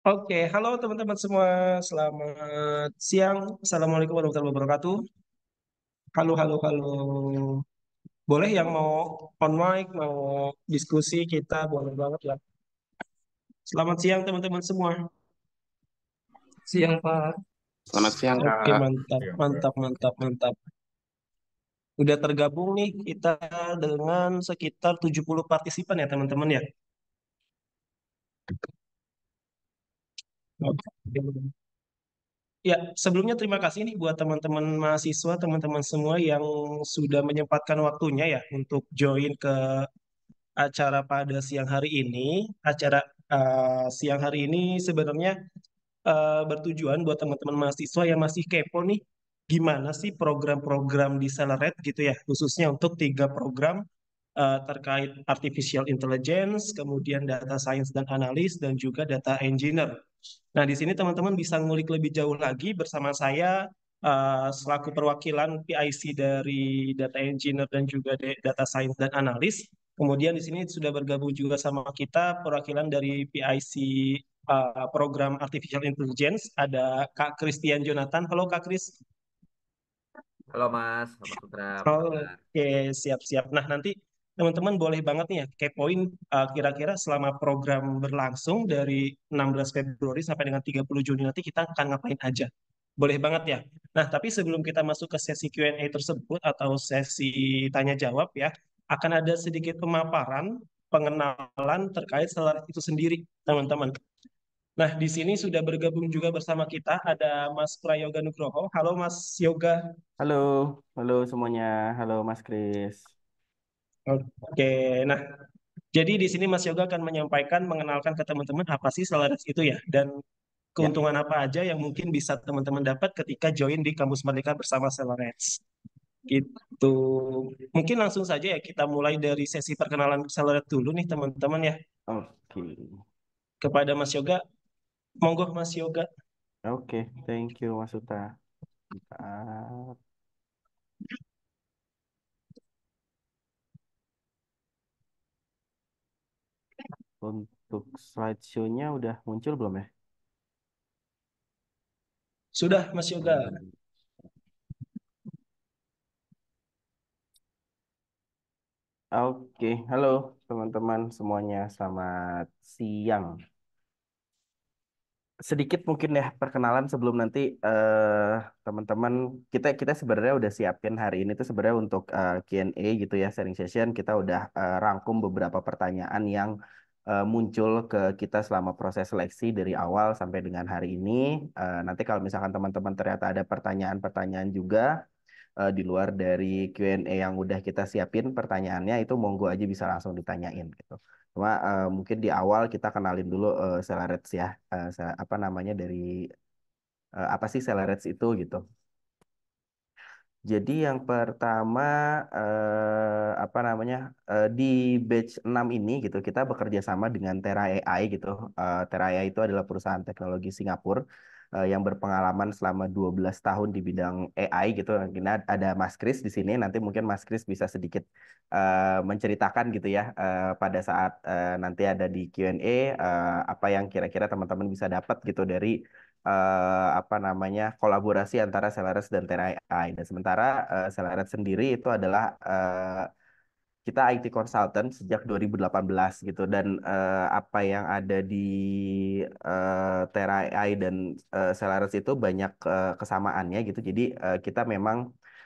Oke, halo teman-teman semua. Selamat siang. Assalamualaikum warahmatullahi wabarakatuh. Halo, halo, halo. Boleh yang mau on mic, mau diskusi kita, boleh banget ya. Selamat siang teman-teman semua. Siang, Pak. Selamat siang, Oke, Kak. mantap, Iya, Pak. mantap, mantap, mantap. Udah tergabung nih kita dengan sekitar 70 partisipan ya teman-teman ya. Oke. Ya, sebelumnya terima kasih nih buat teman-teman mahasiswa, teman-teman semua yang sudah menyempatkan waktunya ya untuk join ke acara pada siang hari ini. Acara siang hari ini sebenarnya bertujuan buat teman-teman mahasiswa yang masih kepo nih, gimana sih program-program di Celered gitu ya, khususnya untuk tiga program terkait artificial intelligence, kemudian data science dan analis, dan juga data engineer. Nah, di sini teman-teman bisa ngulik lebih jauh lagi bersama saya selaku perwakilan PIC dari data engineer dan juga data science dan analis. Kemudian di sini sudah bergabung juga sama kita perwakilan dari PIC program Artificial Intelligence. Ada Kak Christian Jonathan. Halo Kak Chris. Halo Mas, Mas Putra, apa kabar? Oke, siap-siap. Nah, nanti teman-teman boleh banget nih ya kepoin kira-kira selama program berlangsung dari 16 Februari sampai dengan 30 Juni nanti kita akan ngapain aja. Boleh banget ya. Nah, tapi sebelum kita masuk ke sesi Q&A tersebut atau sesi tanya jawab ya, akan ada sedikit pemaparan pengenalan terkait Stellaris itu sendiri, teman-teman. Nah, di sini sudah bergabung juga bersama kita ada Mas Prayoga Nugroho. Halo Mas Yoga. Halo, halo semuanya. Halo Mas Kris. Oke, nah jadi di sini Mas Yoga akan menyampaikan, mengenalkan ke teman-teman apa sih Stellaris itu ya, dan Ya, keuntungan apa aja yang mungkin bisa teman-teman dapat ketika join di Kampus Merdeka bersama Stellaris. Gitu. Mungkin langsung saja ya kita mulai dari sesi perkenalan Stellaris dulu nih teman-teman ya. oke. Kepada Mas Yoga, monggo Mas Yoga. Oke, thank you Mas Uta. Bentar. Untuk slideshow-nya udah muncul belum ya? Sudah Mas Yoga. Hmm. Oke, halo teman-teman semuanya. Selamat siang. Sedikit mungkin ya perkenalan sebelum nanti teman-teman kita kita sebenarnya udah siapin hari ini tuh sebenarnya untuk Q&A gitu ya, sharing session. Kita udah rangkum beberapa pertanyaan yang muncul ke kita selama proses seleksi dari awal sampai dengan hari ini. Nanti kalau misalkan teman-teman ternyata ada pertanyaan-pertanyaan juga di luar dari Q&A yang udah kita siapin pertanyaannya, itu monggo aja bisa langsung ditanyain gitu. Cuma mungkin di awal kita kenalin dulu Celerets ya. Apa namanya dari apa sih Celerets itu gitu. Jadi yang pertama apa namanya di batch 6 ini gitu kita bekerja sama dengan Tera AI gitu. Tera AI itu adalah perusahaan teknologi Singapura yang berpengalaman selama 12 tahun di bidang AI gitu. Kita ada Mas Kris di sini. Nanti mungkin Mas Kris bisa sedikit menceritakan gitu ya pada saat nanti ada di Q&A apa yang kira-kira teman-teman bisa dapat gitu dari apa namanya kolaborasi antara Celeres dan Tera AI. Dan sementara Celeres sendiri itu adalah kita IT consultant sejak 2018 gitu dan apa yang ada di Tera AI dan Celeres itu banyak kesamaannya gitu. Jadi kita memang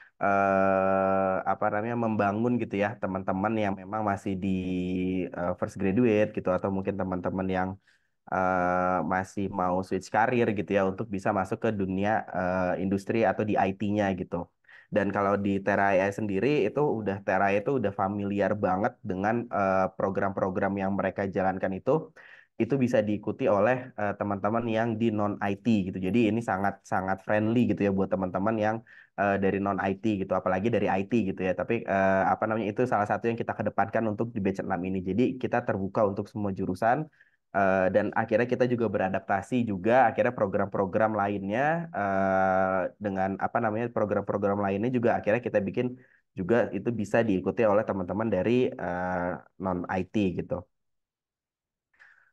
apa namanya membangun gitu ya teman-teman yang memang masih di first graduate gitu atau mungkin teman-teman yang masih mau switch karir gitu ya untuk bisa masuk ke dunia industri atau di IT-nya gitu. Dan kalau di Tera AI sendiri Tera AI itu udah familiar banget dengan program-program yang mereka jalankan itu bisa diikuti oleh teman-teman yang di non IT gitu. Jadi ini sangat sangat friendly gitu ya buat teman-teman yang dari non IT gitu, apalagi dari IT gitu ya. Tapi apa namanya itu salah satu yang kita kedepankan untuk di batch 6 ini. Jadi kita terbuka untuk semua jurusan dan akhirnya kita juga beradaptasi juga akhirnya program-program lainnya dengan apa namanya program-program lainnya juga akhirnya kita bikin juga itu bisa diikuti oleh teman-teman dari non IT gitu.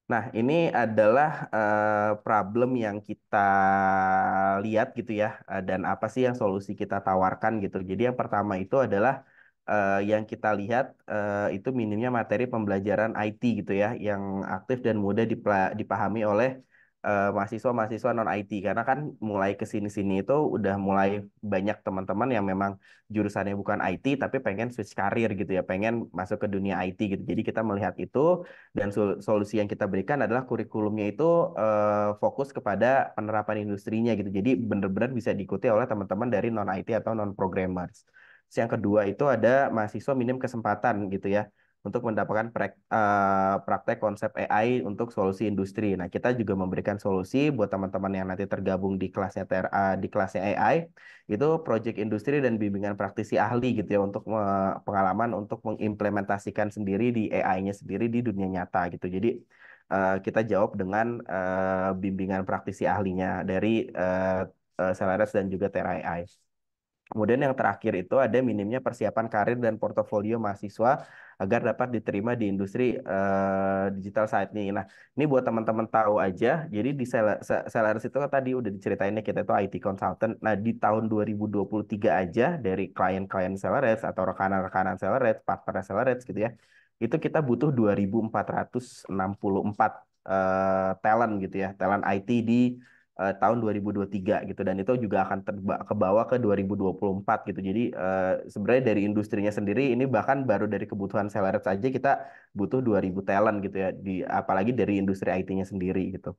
Nah, ini adalah problem yang kita lihat gitu ya, dan apa sih yang solusi kita tawarkan gitu. Jadi yang pertama itu adalah yang kita lihat itu minimnya materi pembelajaran IT gitu ya, yang aktif dan mudah dipahami oleh mahasiswa-mahasiswa non IT. Karena kan mulai ke sini-sini itu udah mulai banyak teman-teman yang memang jurusannya bukan IT tapi pengen switch karir gitu ya, pengen masuk ke dunia IT gitu. Jadi kita melihat itu dan solusi yang kita berikan adalah kurikulumnya itu fokus kepada penerapan industrinya gitu. Jadi benar-benar bisa diikuti oleh teman-teman dari non IT atau non programmers. Terus yang kedua itu ada mahasiswa minim kesempatan gitu ya untuk mendapatkan praktek konsep AI untuk solusi industri. Nah, kita juga memberikan solusi buat teman-teman yang nanti tergabung di kelasnya di kelasnya AI itu project industri dan bimbingan praktisi ahli gitu ya untuk pengalaman untuk mengimplementasikan sendiri di AI-nya sendiri di dunia nyata gitu. Jadi kita jawab dengan bimbingan praktisi ahlinya dari Celeres dan juga Tera AI. Kemudian yang terakhir itu ada minimnya persiapan karir dan portofolio mahasiswa agar dapat diterima di industri digital saat ini. Nah, ini buat teman-teman tahu aja. Jadi di Celeris itu kan tadi udah diceritainnya kita itu IT consultant. Nah, di tahun 2023 aja dari klien-klien Celeris atau rekanan-rekanan Celeris, partner Celeris gitu ya. Itu kita butuh 2.464 talent gitu ya, talent IT di tahun 2023 gitu dan itu juga akan ke bawah ke 2024 gitu. Jadi sebenarnya dari industrinya sendiri ini bahkan baru dari kebutuhan Celerex aja kita butuh 2.000 talent gitu ya di apalagi dari industri IT-nya sendiri gitu.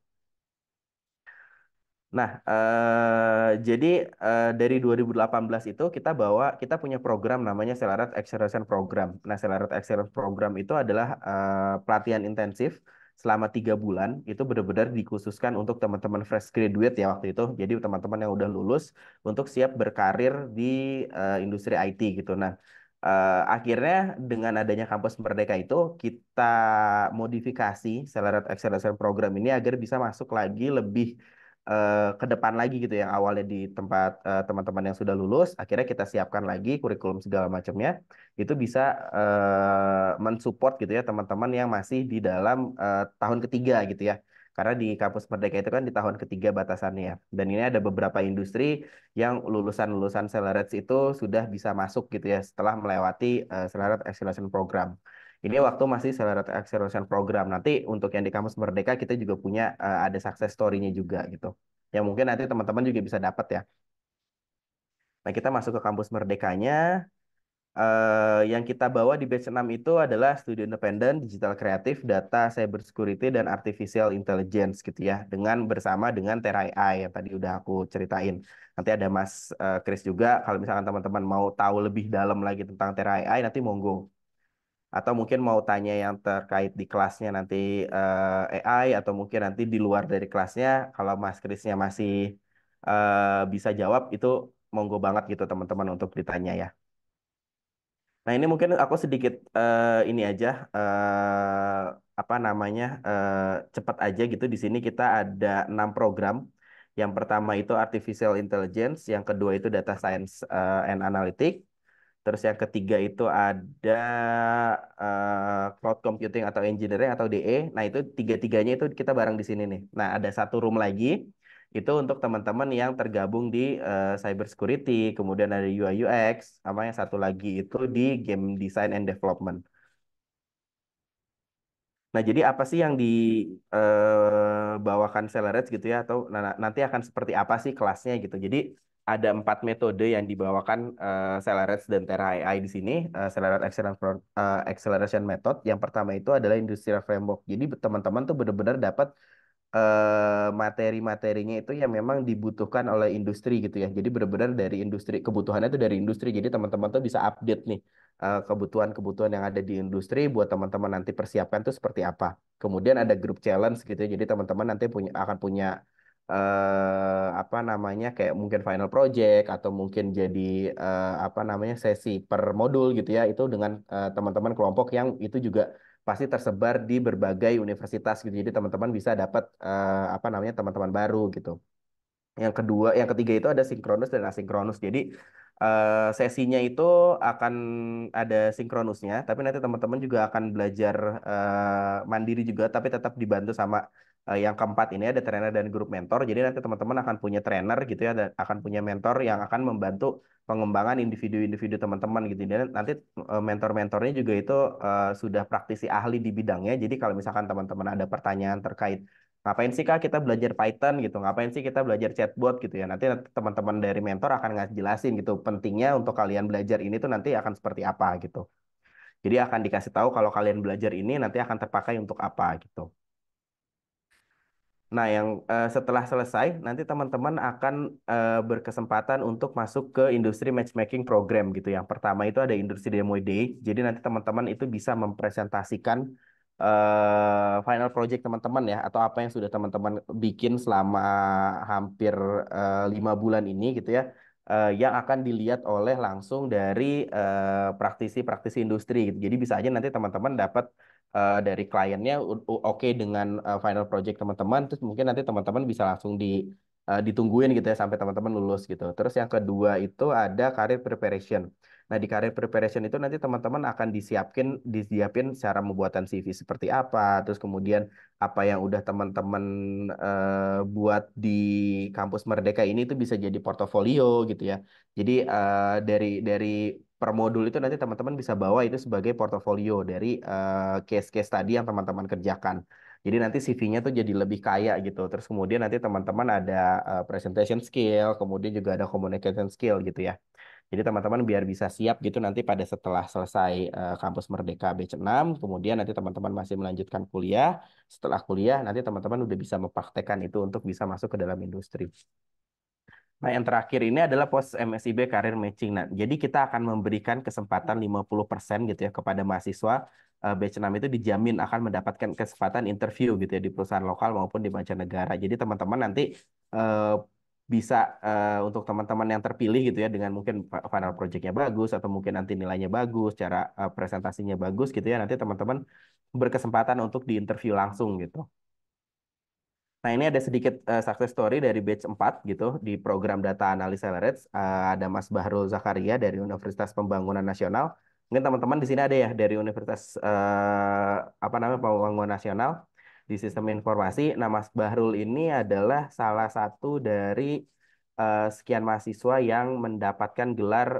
Nah, jadi dari 2018 itu kita punya program namanya Accelerate Acceleration Program. Nah, Accelerate Acceleration Program itu adalah pelatihan intensif selama 3 bulan. Itu benar-benar dikhususkan untuk teman-teman fresh graduate ya waktu itu. Jadi teman-teman yang udah lulus untuk siap berkarir di industri IT gitu. Nah, akhirnya dengan adanya kampus Merdeka itu kita modifikasi Accelerate Acceleration Program ini agar bisa masuk lagi lebih ke depan lagi gitu yang awalnya di tempat teman-teman yang sudah lulus akhirnya kita siapkan lagi kurikulum segala macamnya itu bisa mensupport gitu ya teman-teman yang masih di dalam tahun ketiga gitu ya karena di kampus Merdeka itu kan di tahun ketiga batasannya ya. Dan ini ada beberapa industri yang lulusan-lulusan Celerets itu sudah bisa masuk gitu ya setelah melewati Celerets Acceleration Program. Ini waktu masih Accelerate Acceleration Program. Nanti untuk yang di kampus Merdeka kita juga punya ada success story-nya juga gitu. Ya mungkin nanti teman-teman juga bisa dapat ya. Nah, kita masuk ke kampus Merdekanya. Yang kita bawa di batch 6 itu adalah studi independen, digital kreatif, data, cyber security, dan artificial intelligence gitu ya. Bersama dengan Terai AI yang tadi udah aku ceritain. Nanti ada Mas Chris juga. Kalau misalkan teman-teman mau tahu lebih dalam lagi tentang Terai AI, nanti monggo. Atau mungkin mau tanya yang terkait di kelasnya nanti AI atau mungkin nanti di luar dari kelasnya kalau Mas Krisnya masih bisa jawab itu monggo banget gitu teman-teman untuk ditanya ya. Nah ini mungkin aku sedikit ini aja apa namanya cepat aja gitu di sini kita ada 6 program. Yang pertama itu artificial intelligence, yang kedua itu data science and analytics. Terus yang ketiga itu ada cloud computing atau engineering atau DE. Nah, itu tiga-tiganya itu kita bareng di sini nih. Nah, ada satu room lagi itu untuk teman-teman yang tergabung di cyber security, kemudian ada UI UX, sama yang satu lagi itu di game design and development. Nah, jadi apa sih yang dibawakan Celerets gitu ya, atau nanti akan seperti apa sih kelasnya gitu. Jadi ada 4 metode yang dibawakan Celerets dan Tera AI di sini. Celerets Acceleration Method. Yang pertama itu adalah Industrial Framework. Jadi teman-teman tuh benar-benar dapat materi-materinya itu yang memang dibutuhkan oleh industri gitu ya. Jadi benar-benar dari industri, kebutuhannya itu dari industri. Jadi teman-teman tuh bisa update nih kebutuhan-kebutuhan yang ada di industri buat teman-teman nanti persiapkan tuh seperti apa. Kemudian ada group challenge gitu ya. Jadi teman-teman nanti akan punya apa namanya kayak mungkin final project atau mungkin jadi apa namanya sesi per modul gitu ya. Itu dengan teman-teman kelompok yang itu juga pasti tersebar di berbagai universitas gitu. Jadi teman-teman bisa dapat apa namanya teman-teman baru gitu. Yang kedua, yang ketiga itu ada sinkronus dan asinkronus. Jadi sesinya itu akan ada sinkronusnya, tapi nanti teman-teman juga akan belajar mandiri juga, tapi tetap dibantu sama yang keempat ini ada trainer dan grup mentor. Jadi nanti teman-teman akan punya trainer gitu ya, dan akan punya mentor yang akan membantu pengembangan individu-individu teman-teman gitu. Dan nanti mentor-mentornya juga itu sudah praktisi ahli di bidangnya. Jadi kalau misalkan teman-teman ada pertanyaan terkait ngapain sih Kak kita belajar Python gitu, ngapain sih kita belajar chatbot gitu ya, nanti teman-teman dari mentor akan ngejelasin gitu pentingnya untuk kalian belajar ini tuh nanti akan seperti apa gitu. Jadi akan dikasih tahu kalau kalian belajar ini nanti akan terpakai untuk apa gitu. Nah, yang setelah selesai, nanti teman-teman akan berkesempatan untuk masuk ke industri matchmaking program gitu. Yang pertama itu ada industri demo day. Jadi nanti teman-teman itu bisa mempresentasikan final project teman-teman ya, atau apa yang sudah teman-teman bikin selama hampir 5 bulan ini gitu ya, yang akan dilihat oleh langsung dari praktisi-praktisi industri gitu. Jadi bisa aja nanti teman-teman dapat dari kliennya oke dengan final project teman-teman, terus mungkin nanti teman-teman bisa langsung ditungguin gitu ya sampai teman-teman lulus gitu. Terus yang kedua itu ada career preparation. Nah, di career preparation itu nanti teman-teman akan disiapin cara membuatan CV seperti apa, terus kemudian apa yang udah teman-teman buat di kampus Merdeka ini itu bisa jadi portofolio gitu ya. Jadi dari per modul itu nanti teman-teman bisa bawa itu sebagai portofolio dari case-case tadi yang teman-teman kerjakan. Jadi nanti CV-nya tuh jadi lebih kaya gitu. Terus kemudian nanti teman-teman ada presentation skill, kemudian juga ada communication skill gitu ya. Jadi teman-teman biar bisa siap gitu nanti pada setelah selesai kampus Merdeka batch 6, kemudian nanti teman-teman masih melanjutkan kuliah. Setelah kuliah nanti teman-teman udah bisa mempraktekkan itu untuk bisa masuk ke dalam industri. Nah, yang terakhir ini adalah pos MSIB Career Matching. Nah, jadi kita akan memberikan kesempatan 50% gitu ya kepada mahasiswa batch 6 itu dijamin akan mendapatkan kesempatan interview gitu ya di perusahaan lokal maupun di mancanegara. Jadi teman-teman nanti eh, bisa untuk teman-teman yang terpilih gitu ya dengan mungkin final project-nya bagus atau mungkin nanti nilainya bagus, cara presentasinya bagus gitu ya. Nanti teman-teman berkesempatan untuk diinterview langsung gitu. Nah, ini ada sedikit success story dari batch 4 gitu di program Data Analysis Accelerates. Ada Mas Bahrul Zakaria dari Universitas Pembangunan Nasional. Mungkin teman-teman di sini ada ya dari Universitas apa namanya Pembangunan Nasional di Sistem Informasi. Nah, Mas Bahrul ini adalah salah satu dari sekian mahasiswa yang mendapatkan gelar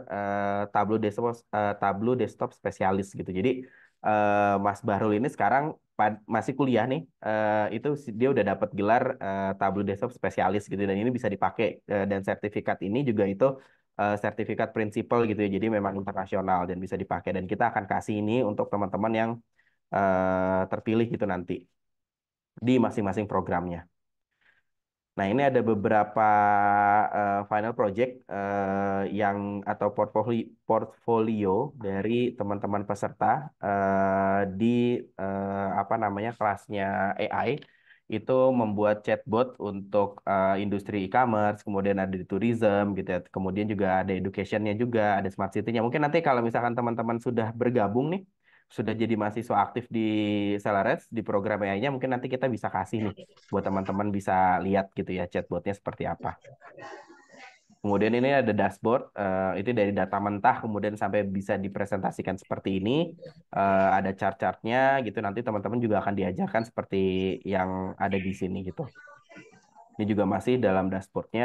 Tableau Desktop Spesialis gitu. Jadi Mas Bahrul ini sekarang masih kuliah nih, itu dia udah dapat gelar Tableau Desktop spesialis gitu dan ini bisa dipakai dan sertifikat ini juga itu sertifikat prinsipal gitu ya. Jadi memang internasional dan bisa dipakai dan kita akan kasih ini untuk teman-teman yang terpilih gitu nanti di masing-masing programnya. Nah, ini ada beberapa final project yang atau portfolio dari teman-teman peserta di apa namanya kelasnya AI itu membuat chatbot untuk industri e-commerce, kemudian ada di tourism gitu ya. Kemudian juga ada educationnya juga, ada smart city-nya. Mungkin nanti kalau misalkan teman-teman sudah bergabung nih, sudah jadi mahasiswa aktif di Celareds di program AI-nya, mungkin nanti kita bisa kasih nih buat teman-teman bisa lihat gitu ya chatbotnya seperti apa. Kemudian ini ada dashboard, itu dari data mentah kemudian sampai bisa dipresentasikan seperti ini. Ada chart-chartnya gitu, nanti teman-teman juga akan diajarkan seperti yang ada di sini gitu. Ini juga masih dalam dashboardnya.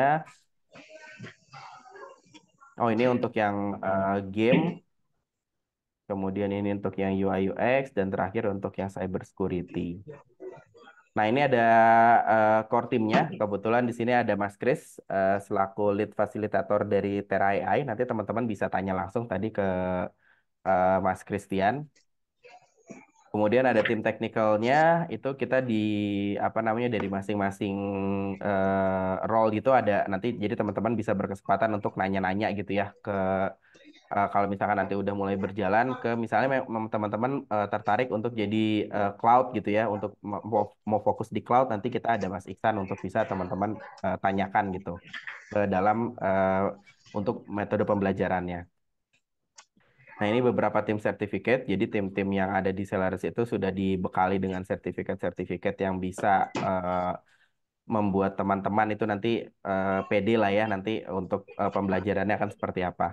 Oh, ini untuk yang game, kemudian ini untuk yang UI UX, dan terakhir untuk yang cyber security. Nah, ini ada core timnya. Kebetulan di sini ada Mas Kris selaku lead fasilitator dari Tera AI. Nanti teman-teman bisa tanya langsung tadi ke Mas Christian. Kemudian ada tim teknikalnya, itu kita di apa namanya dari masing-masing role gitu ada nanti jadi teman-teman bisa berkesempatan untuk nanya-nanya gitu ya ke kalau misalkan nanti udah mulai berjalan ke misalnya teman-teman tertarik untuk jadi cloud gitu ya untuk mau fokus di cloud nanti kita ada Mas Iksan untuk bisa teman-teman tanyakan gitu ke dalam untuk metode pembelajarannya. Nah, ini beberapa tim sertifikat. Jadi tim-tim yang ada di Selaris itu sudah dibekali dengan sertifikat-sertifikat yang bisa membuat teman-teman itu nanti pede lah ya nanti untuk pembelajarannya akan seperti apa.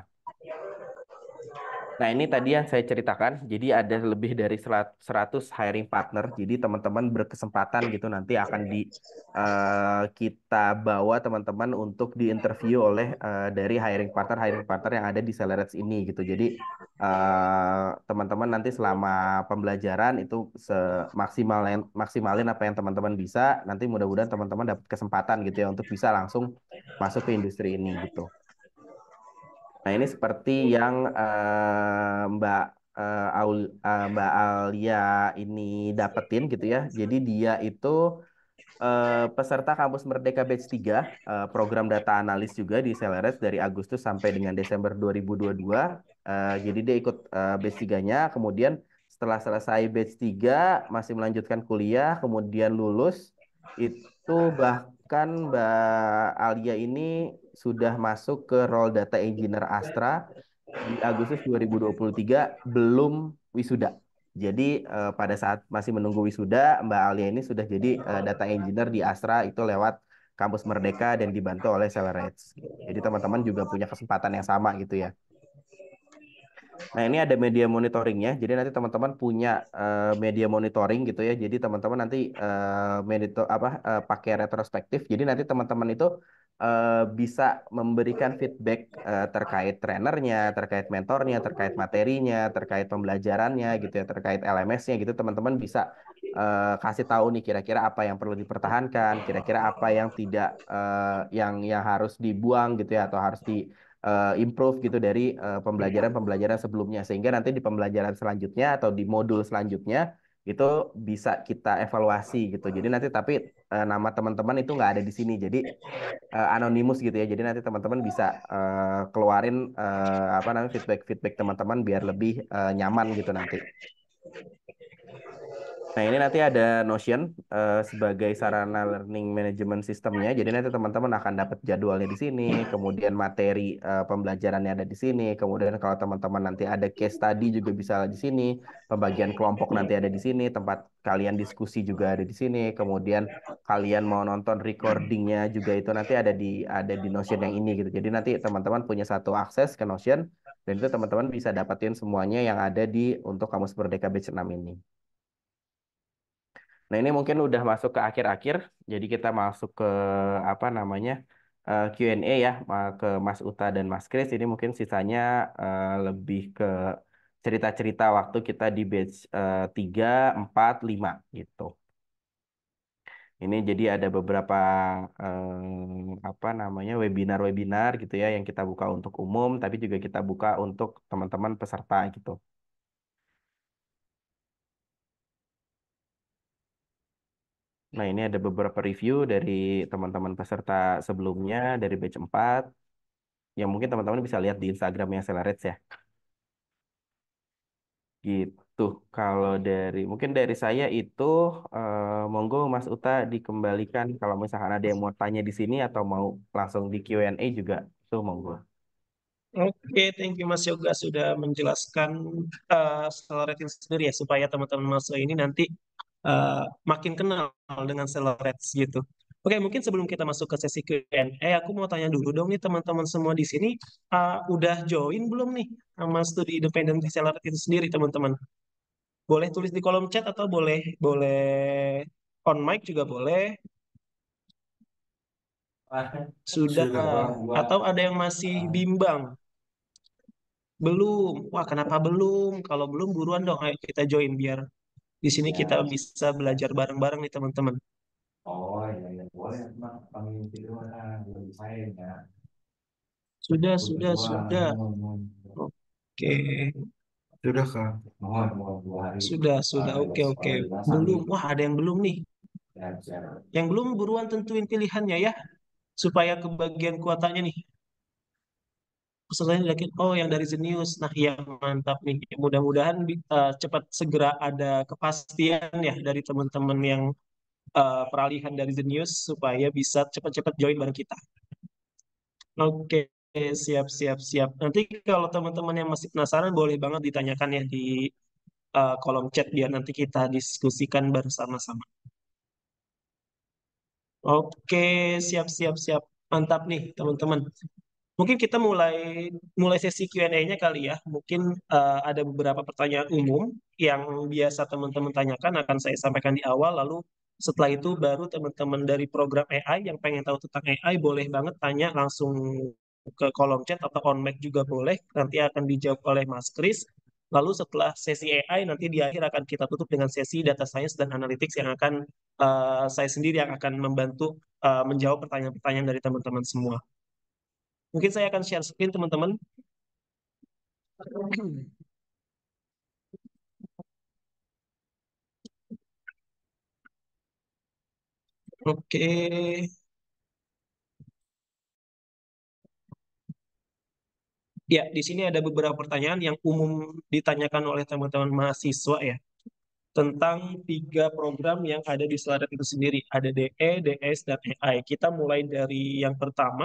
Nah, ini tadi yang saya ceritakan. Jadi ada lebih dari 100 hiring partner. Jadi teman-teman berkesempatan gitu nanti akan kita bawa teman-teman untuk diinterview oleh dari hiring partner yang ada di Celereds ini gitu. Jadi teman-teman nanti selama pembelajaran itu maksimalin apa yang teman-teman bisa. Nanti mudah-mudahan teman-teman dapat kesempatan gitu ya untuk bisa langsung masuk ke industri ini gitu. Nah, ini seperti yang Mbak Alia ini dapetin gitu ya. Jadi dia itu peserta Kampus Merdeka Batch 3, program data analis juga di Celeres dari Agustus sampai dengan Desember 2022. Jadi dia ikut batch 3-nya, kemudian setelah selesai batch 3 masih melanjutkan kuliah, kemudian lulus. Itu bahkan Mbak Alia ini sudah masuk ke role data engineer Astra di Agustus 2023 belum wisuda. Jadi pada saat masih menunggu wisuda, Mbak Alia ini sudah jadi data engineer di Astra itu lewat Kampus Merdeka dan dibantu oleh Celereds. Jadi teman-teman juga punya kesempatan yang sama gitu ya. Nah, ini ada media monitoringnya. Jadi nanti teman-teman punya media monitoring gitu ya. Jadi teman-teman nanti pakai retrospektif. Jadi nanti teman-teman itu bisa memberikan feedback terkait trainernya, terkait mentornya, terkait materinya, terkait pembelajarannya gitu ya, terkait LMS-nya gitu. Teman-teman bisa kasih tahu nih kira-kira apa yang perlu dipertahankan, kira-kira apa yang tidak yang harus dibuang gitu ya, atau harus di improve gitu dari pembelajaran-pembelajaran sebelumnya sehingga nanti di pembelajaran selanjutnya atau di modul selanjutnya itu bisa kita evaluasi gitu. Jadi nanti tapi nama teman-teman itu nggak ada di sini. Jadi anonimus gitu ya. Jadi nanti teman-teman bisa keluarin apa namanya feedback teman-teman biar lebih nyaman gitu nanti. Nah, ini nanti ada Notion sebagai sarana learning management sistemnya. Jadi nanti teman-teman akan dapat jadwalnya di sini, kemudian materi pembelajarannya ada di sini, kemudian kalau teman-teman nanti ada case study juga bisa di sini, pembagian kelompok nanti ada di sini, tempat kalian diskusi juga ada di sini, kemudian kalian mau nonton recordingnya juga itu nanti ada di Notion yang ini gitu. Jadi nanti teman-teman punya satu akses ke Notion dan itu teman-teman bisa dapatin semuanya yang ada di untuk Kamus Merdeka Batch 6 ini. Nah, ini mungkin udah masuk ke akhir-akhir, jadi kita masuk ke apa namanya Q&A ya, ke Mas Uta dan Mas Kris. Ini mungkin sisanya lebih ke cerita-cerita waktu kita di batch 3, 4, 5 gitu. Ini jadi ada beberapa apa namanya webinar-webinar gitu ya yang kita buka untuk umum, tapi juga kita buka untuk teman-teman peserta gitu. Nah, ini ada beberapa review dari teman-teman peserta sebelumnya dari batch 4 yang mungkin teman-teman bisa lihat di Instagramnya Celereds ya. Gitu. Kalau mungkin dari saya itu monggo Mas Uta dikembalikan kalau misalkan ada yang mau tanya di sini atau mau langsung di Q&A juga itu monggo. Oke, thank you Mas Yoga sudah menjelaskan Celeretin sendiri ya supaya teman-teman mahasiswa ini nanti makin kenal dengan Celerets gitu. Oke, mungkin sebelum kita masuk ke sesi Q&A, aku mau tanya dulu dong nih teman-teman semua di sini udah join belum nih sama studi independen di Celeret itu sendiri teman-teman? Boleh tulis di kolom chat atau boleh boleh on mic juga boleh. Sudah atau ada yang masih bimbang? Belum. Wah, kenapa belum? Kalau belum buruan dong, ayo kita join biar di sini kita bisa belajar bareng-bareng nih teman-teman. Oh iya iya boleh mak kami tidur lebih saya ya Sudah, butuh sudah, dua sudah. mohon Oke, sudah kak mohon 2 hari sudah. Oke, oke. Belum. Wah, ada yang belum nih. ya Yang belum buruan tentuin pilihannya ya, supaya kebagian kuotanya nih. Pesertanya yakin, oh yang dari Zenius. Nah, yang mantap nih. Mudah-mudahan cepat segera ada kepastian ya dari teman-teman yang peralihan dari Zenius supaya bisa cepat-cepat join bareng kita. Oke, siap, siap, siap. Nanti kalau teman-teman yang masih penasaran, boleh banget ditanyakan ya di kolom chat biar nanti kita diskusikan bersama-sama. Oke, siap, siap, siap. Mantap nih, teman-teman. Mungkin kita mulai mulai sesi Q&A-nya kali ya. Mungkin ada beberapa pertanyaan umum yang biasa teman-teman tanyakan akan saya sampaikan di awal. Lalu setelah itu baru teman-teman dari program AI yang pengen tahu tentang AI boleh banget tanya langsung ke kolom chat atau on mic juga boleh. Nanti akan dijawab oleh Mas Kris. Lalu setelah sesi AI nanti di akhir akan kita tutup dengan sesi data science dan analytics yang akan saya sendiri yang akan membantu menjawab pertanyaan-pertanyaan dari teman-teman semua. Mungkin saya akan share screen teman-teman. Oke. Ya, di sini ada beberapa pertanyaan yang umum ditanyakan oleh teman-teman mahasiswa ya, tentang 3 program yang ada di slide itu sendiri. Ada DE, DS, dan AI. Kita mulai dari yang pertama.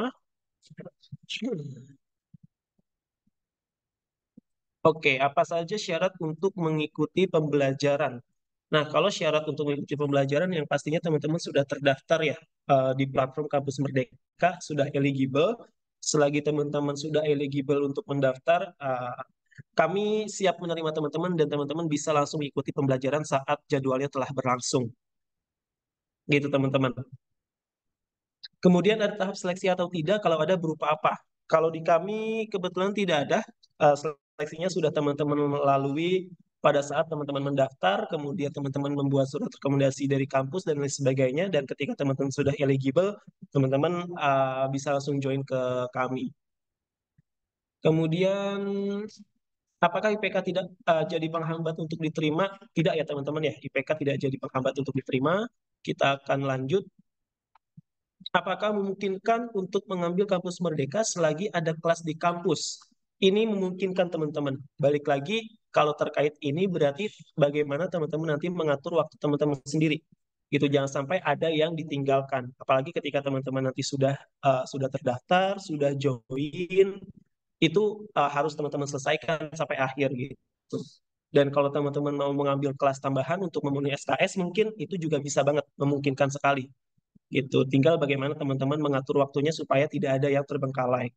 Oke, apa saja syarat untuk mengikuti pembelajaran? Nah, kalau syarat untuk mengikuti pembelajaran yang pastinya teman-teman sudah terdaftar ya di platform Kampus Merdeka, sudah eligible. Selagi teman-teman sudah eligible untuk mendaftar, kami siap menerima teman-teman dan teman-teman bisa langsung mengikuti pembelajaran saat jadwalnya telah berlangsung. Gitu teman-teman. Kemudian ada tahap seleksi atau tidak, kalau ada berupa apa? Kalau di kami kebetulan tidak ada, seleksinya sudah teman-teman lalui pada saat teman-teman mendaftar, kemudian teman-teman membuat surat rekomendasi dari kampus dan lain sebagainya, dan ketika teman-teman sudah eligible, teman-teman bisa langsung join ke kami. Kemudian, apakah IPK tidak jadi penghambat untuk diterima? Tidak ya teman-teman ya, IPK tidak jadi penghambat untuk diterima. Kita akan lanjut. Apakah memungkinkan untuk mengambil kampus Merdeka selagi ada kelas di kampus? Ini memungkinkan teman-teman. Balik lagi, kalau terkait ini berarti bagaimana teman-teman nanti mengatur waktu teman-teman sendiri. Gitu, jangan sampai ada yang ditinggalkan. Apalagi ketika teman-teman nanti sudah terdaftar, sudah join, itu harus teman-teman selesaikan sampai akhir gitu. Dan kalau teman-teman mau mengambil kelas tambahan untuk memenuhi SKS, mungkin itu juga bisa banget memungkinkan sekali gitu. Tinggal bagaimana teman-teman mengatur waktunya supaya tidak ada yang terbengkalai.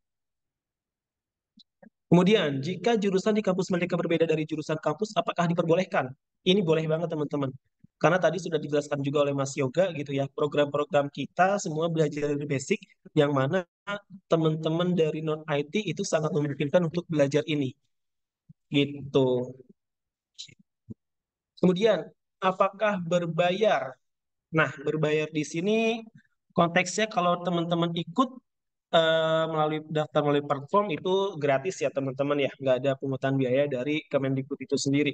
Kemudian, jika jurusan di kampus Merdeka berbeda dari jurusan kampus, apakah diperbolehkan? Ini boleh banget teman-teman. Karena tadi sudah dijelaskan juga oleh Mas Yoga gitu ya, program-program kita semua belajar dari basic, yang mana teman-teman dari non-IT itu sangat memungkinkan untuk belajar ini. Gitu. Kemudian, apakah berbayar? Nah, berbayar di sini konteksnya kalau teman-teman ikut melalui daftar melalui platform itu gratis ya teman-teman ya, nggak ada pungutan biaya dari Kemendikbud itu sendiri.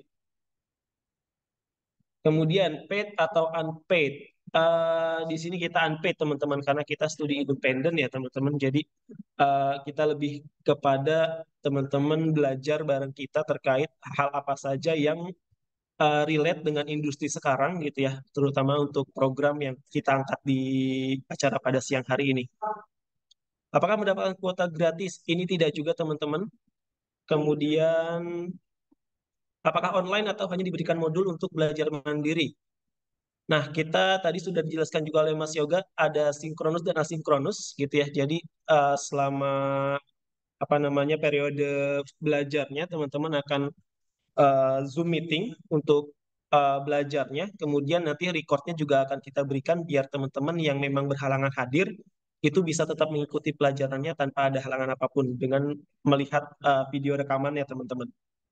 Kemudian paid atau unpaid. Di sini kita unpaid teman-teman karena kita studi independen ya teman-teman. Jadi kita lebih kepada teman-teman belajar bareng kita terkait hal apa saja yang relate dengan industri sekarang gitu ya, terutama untuk program yang kita angkat di acara pada siang hari ini. Apakah mendapatkan kuota gratis? Ini tidak juga teman-teman. Kemudian, apakah online atau hanya diberikan modul untuk belajar mandiri? Nah, kita tadi sudah dijelaskan juga oleh Mas Yoga, ada sinkronus dan asinkronus gitu ya. Jadi selama apa namanya periode belajarnya, teman-teman akan Zoom meeting untuk belajarnya. Kemudian nanti recordnya juga akan kita berikan biar teman-teman yang memang berhalangan hadir itu bisa tetap mengikuti pelajarannya tanpa ada halangan apapun dengan melihat video rekamannya teman-teman.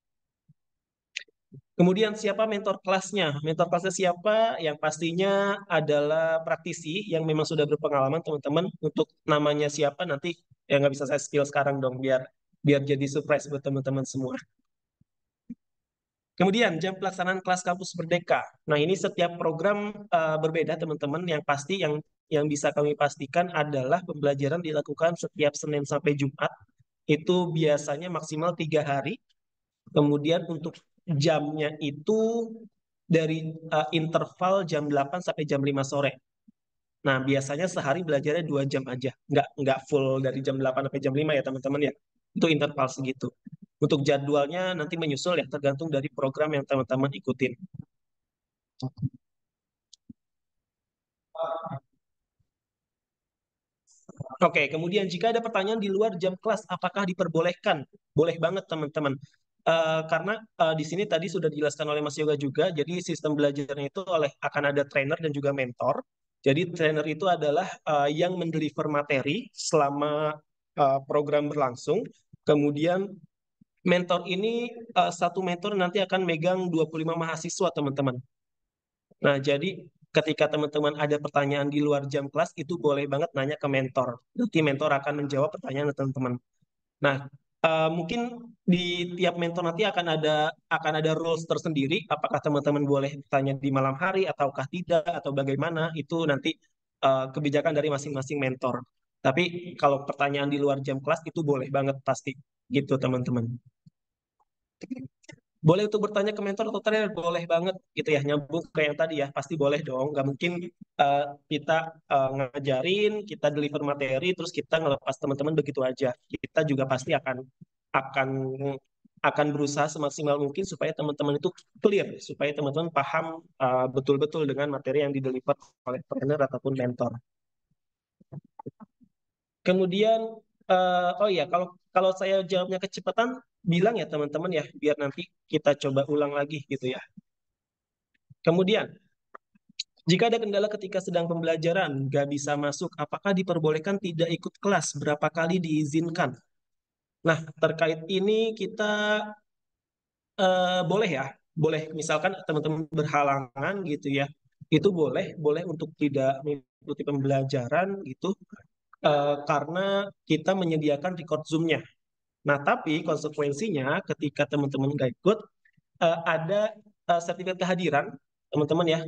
Kemudian siapa mentor kelasnya? Mentor kelasnya siapa? Yang pastinya adalah praktisi yang memang sudah berpengalaman teman-teman. Untuk namanya siapa nanti ya nggak bisa saya spill sekarang dong biar biar jadi surprise buat teman-teman semua. Kemudian jam pelaksanaan kelas kampus Merdeka. Nah, ini setiap program berbeda teman-teman. Yang pasti yang bisa kami pastikan adalah pembelajaran dilakukan setiap Senin sampai Jumat. Itu biasanya maksimal 3 hari. Kemudian untuk jamnya itu dari interval jam 8 sampai jam 5 sore. Nah, biasanya sehari belajarnya 2 jam aja. Nggak full dari jam 8 sampai jam 5 ya teman-teman ya. Itu interval segitu. Untuk jadwalnya nanti menyusul ya, tergantung dari program yang teman-teman ikutin. Oke, kemudian jika ada pertanyaan di luar jam kelas, apakah diperbolehkan? Boleh banget teman-teman. Karena di sini tadi sudah dijelaskan oleh Mas Yoga juga, jadi sistem belajarnya itu akan ada trainer dan juga mentor. Jadi trainer itu adalah yang mendeliver materi selama program berlangsung. Kemudian mentor ini satu mentor nanti akan megang 25 mahasiswa teman-teman. Nah, jadi ketika teman-teman ada pertanyaan di luar jam kelas, itu boleh banget nanya ke mentor. Nanti mentor akan menjawab pertanyaan teman-teman. Nah, mungkin di tiap mentor nanti akan ada rules tersendiri. Apakah teman-teman boleh bertanya di malam hari ataukah tidak atau bagaimana? Itu nanti kebijakan dari masing-masing mentor. Tapi kalau pertanyaan di luar jam kelas itu boleh banget pasti gitu teman-teman. Boleh untuk bertanya ke mentor atau trainer, boleh banget gitu ya, nyambung ke yang tadi ya, pasti boleh dong. Nggak mungkin kita ngajarin, kita deliver materi, terus kita ngelepas teman-teman begitu aja. Kita juga pasti akan akan berusaha semaksimal mungkin supaya teman-teman itu clear, supaya teman-teman paham betul-betul dengan materi yang dideliver oleh trainer ataupun mentor. Kemudian, oh iya, kalau kalau saya jawabnya kecepatan, bilang ya teman-teman ya, biar nanti kita coba ulang lagi gitu ya. Kemudian, jika ada kendala ketika sedang pembelajaran, nggak bisa masuk, apakah diperbolehkan tidak ikut kelas? Berapa kali diizinkan? Nah, terkait ini kita boleh ya, boleh misalkan teman-teman berhalangan gitu ya, itu boleh untuk tidak mengikuti pembelajaran gitu, karena kita menyediakan record Zoom-nya. Nah, tapi konsekuensinya ketika teman-teman nggak ikut, ada sertifikat kehadiran, teman-teman ya,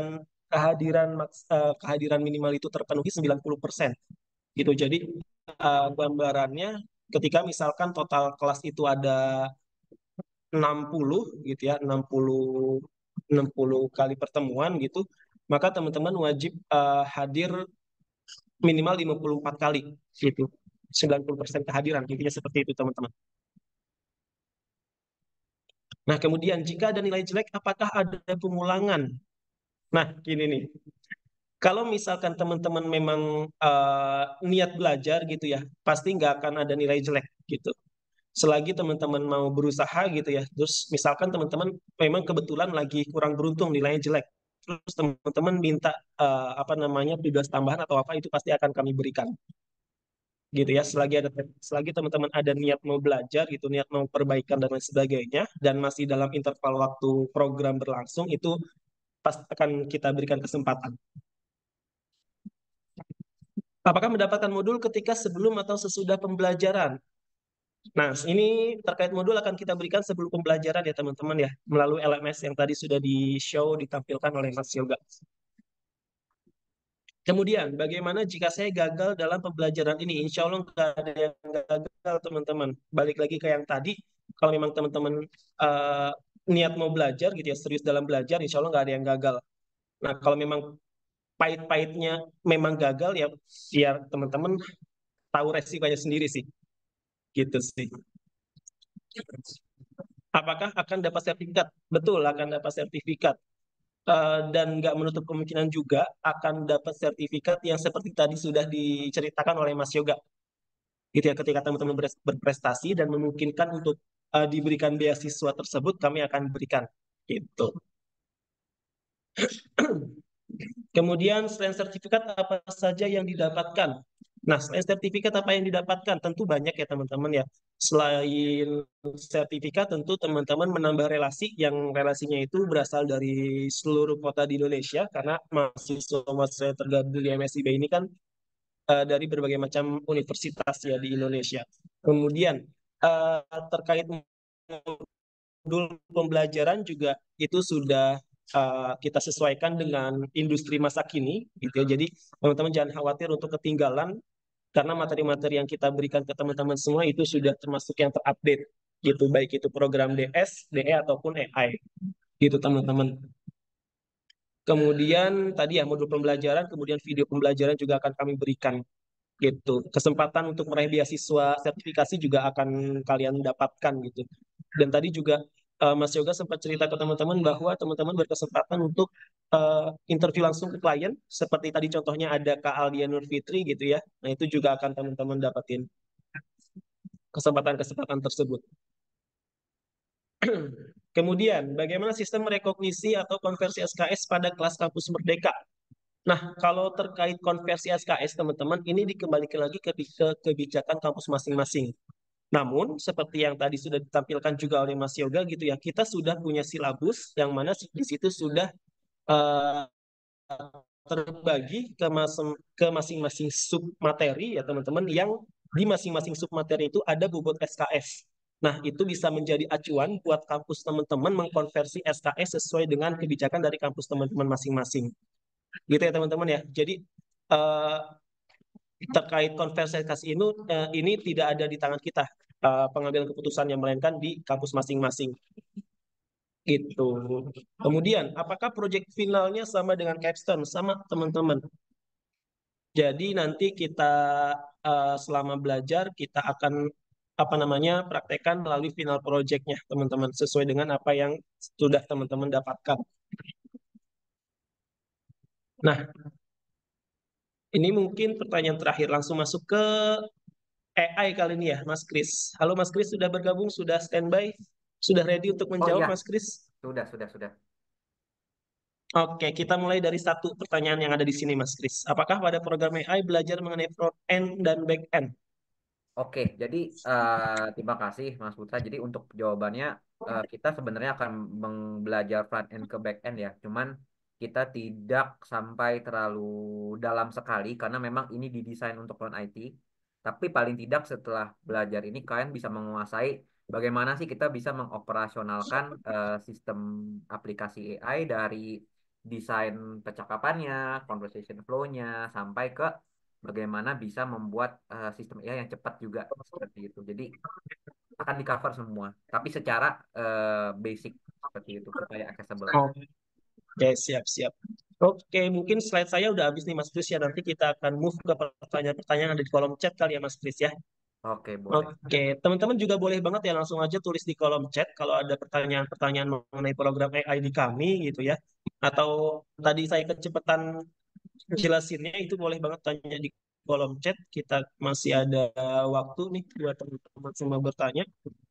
kehadiran minimal itu terpenuhi 90% gitu. Jadi gambarannya ketika misalkan total kelas itu ada 60 gitu ya, 60 kali pertemuan gitu, maka teman-teman wajib hadir minimal 54 kali gitu. 90% kehadiran, intinya seperti itu teman-teman. Nah, kemudian jika ada nilai jelek, apakah ada pengulangan? Nah, gini nih. Kalau misalkan teman-teman memang niat belajar gitu ya, pasti nggak akan ada nilai jelek gitu. Selagi teman-teman mau berusaha gitu ya, terus misalkan teman-teman memang kebetulan lagi kurang beruntung nilainya jelek, terus teman-teman minta apa namanya tugas tambahan atau apa, itu pasti akan kami berikan gitu ya, selagi teman-teman ada niat mau belajar gitu, niat mau perbaikan dan lain sebagainya, dan masih dalam interval waktu program berlangsung, itu pasti akan kita berikan kesempatan. Apakah mendapatkan modul ketika sebelum atau sesudah pembelajaran? Nah, ini terkait modul akan kita berikan sebelum pembelajaran ya teman-teman ya, melalui LMS yang tadi sudah di-show, ditampilkan oleh Mas Yoga. Kemudian, bagaimana jika saya gagal dalam pembelajaran ini? Insya Allah nggak ada yang gagal teman-teman. Balik lagi ke yang tadi, kalau memang teman-teman niat mau belajar gitu ya, serius dalam belajar, insya Allah nggak ada yang gagal. Nah, kalau memang pahit-pahitnya memang gagal ya, ya teman-teman tahu resikonya sendiri sih, gitu sih. Apakah akan dapat sertifikat? Betul, akan dapat sertifikat. Dan nggak menutup kemungkinan juga akan dapat sertifikat yang seperti tadi sudah diceritakan oleh Mas Yoga. Gitu ya, ketika teman-teman berprestasi dan memungkinkan untuk diberikan beasiswa tersebut, kami akan berikan. Gitu. Kemudian selain sertifikat apa saja yang didapatkan? Nah, selain sertifikat apa yang didapatkan? Tentu banyak ya teman-teman ya. Selain sertifikat tentu teman-teman menambah relasi yang relasinya itu berasal dari seluruh kota di Indonesia, karena mahasiswa-mahasiswa yang tergabung di MSIB ini kan dari berbagai macam universitas ya di Indonesia. Kemudian terkait modul pembelajaran juga itu sudah kita sesuaikan dengan industri masa kini gitu ya. Jadi teman-teman jangan khawatir untuk ketinggalan, karena materi-materi yang kita berikan ke teman-teman semua itu sudah termasuk yang terupdate gitu, baik itu program DS, DE ataupun AI gitu teman-teman. Kemudian tadi ya modul pembelajaran, kemudian video pembelajaran juga akan kami berikan gitu. Kesempatan untuk meraih beasiswa sertifikasi juga akan kalian dapatkan gitu. Dan tadi juga Mas Yoga sempat cerita ke teman-teman bahwa teman-teman berkesempatan untuk interview langsung ke klien, seperti tadi contohnya ada Kak Aldia Nur Fitri gitu ya. Nah itu juga akan teman-teman dapatin kesempatan-kesempatan tersebut. Kemudian, bagaimana sistem rekognisi atau konversi SKS pada kelas kampus Merdeka? Nah, kalau terkait konversi SKS, teman-teman, ini dikembalikan lagi ke kebijakan kampus masing-masing. Namun, seperti yang tadi sudah ditampilkan juga oleh Mas Yoga gitu ya, kita sudah punya silabus yang mana di situ sudah eh, terbagi ke masing-masing sub materi ya teman-teman, yang di masing-masing sub materi itu ada bobot SKS. Nah, itu bisa menjadi acuan buat kampus teman-teman mengkonversi SKS sesuai dengan kebijakan dari kampus teman-teman masing-masing. Gitu ya teman-teman ya. Jadi eh, terkait konversi SKS ini tidak ada di tangan kita pengambilan keputusan, yang melainkan di kampus masing-masing. Gitu. Kemudian, apakah proyek finalnya sama dengan capstone? Sama teman-teman. Jadi nanti kita selama belajar kita akan praktekkan melalui final projectnya teman-teman, sesuai dengan apa yang sudah teman-teman dapatkan. Nah, ini mungkin pertanyaan terakhir, langsung masuk ke AI kali ini ya, Mas Kris. Halo Mas Kris, sudah bergabung, sudah standby, sudah ready untuk Oh menjawab iya, Mas Kris? sudah. Oke, kita mulai dari satu pertanyaan yang ada di sini Mas Kris. Apakah pada program AI belajar mengenai front end dan back end? Oke, jadi terima kasih Mas Putra. Jadi untuk jawabannya kita sebenarnya akan belajar front end ke back end ya. Cuman kita tidak sampai terlalu dalam sekali karena memang ini didesain untuk non IT. Tapi paling tidak setelah belajar ini kalian bisa menguasai bagaimana sih kita bisa mengoperasionalkan sistem aplikasi AI dari desain percakapannya, conversation flow-nya sampai ke bagaimana bisa membuat sistem AI yang cepat juga seperti itu. Jadi akan di cover semua, tapi secara basic seperti itu supaya accessible. Oke, siap-siap. Oke, mungkin slide saya udah habis nih Mas Kris ya. Nanti kita akan move ke pertanyaan-pertanyaan yang ada di kolom chat kali ya Mas Kris ya. Oke, boleh. Oke, teman-teman juga boleh banget ya langsung aja tulis di kolom chat kalau ada pertanyaan-pertanyaan mengenai program AI di kami gitu ya. Atau tadi saya kecepatan jelasinnya, itu boleh banget tanya di kolom chat. Kita masih ada waktu nih buat teman-teman semua bertanya.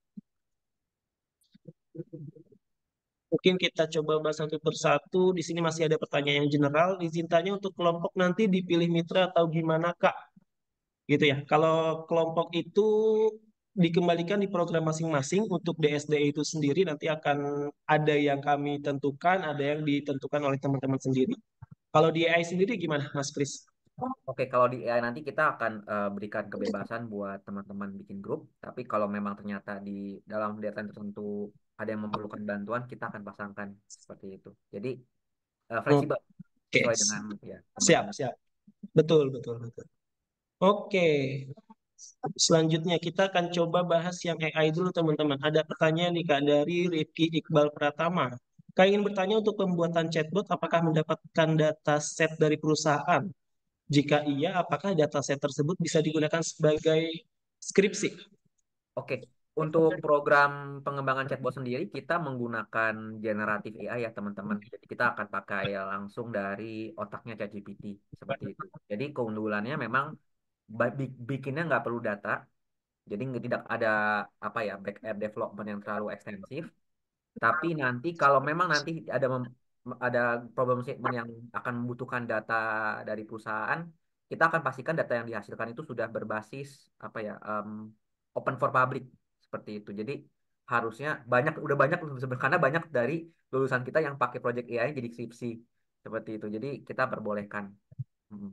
Mungkin kita coba bahas satu persatu. Di sini masih ada pertanyaan yang general. Izin tanya, untuk kelompok nanti dipilih mitra atau gimana Kak? Gitu ya. Kalau kelompok itu dikembalikan di program masing-masing, untuk DSD itu sendiri nanti akan ada yang kami tentukan, ada yang ditentukan oleh teman-teman sendiri. Kalau di AI sendiri gimana Mas Kris? Oke, kalau di AI nanti kita akan berikan kebebasan buat teman-teman bikin grup. Tapi kalau memang ternyata di dalam deadline tertentu ada yang memerlukan bantuan, kita akan pasangkan seperti itu. Jadi fleksibel Oke, sesuai dengan ya siap, teman-teman. siap. Betul, betul, betul. Oke, selanjutnya kita akan coba bahas yang AI dulu teman-teman. Ada pertanyaan nih Kak dari Rifki Iqbal Pratama. Kak ingin bertanya, untuk pembuatan chatbot apakah mendapatkan data set dari perusahaan? Jika iya, apakah data set tersebut bisa digunakan sebagai skripsi? Oke, untuk program pengembangan chatbot sendiri kita menggunakan generatif AI ya teman-teman. Jadi kita akan pakai langsung dari otaknya ChatGPT seperti itu. Jadi keunggulannya memang bikinnya nggak perlu data, jadi tidak ada apa ya back-end development yang terlalu ekstensif. Tapi nanti kalau memang nanti ada problem statement yang akan membutuhkan data dari perusahaan, kita akan pastikan data yang dihasilkan itu sudah berbasis apa ya open for public seperti itu. Jadi harusnya udah banyak sebenarnya karena banyak dari lulusan kita yang pakai project AI jadi skripsi seperti itu. Jadi kita perbolehkan. Mm,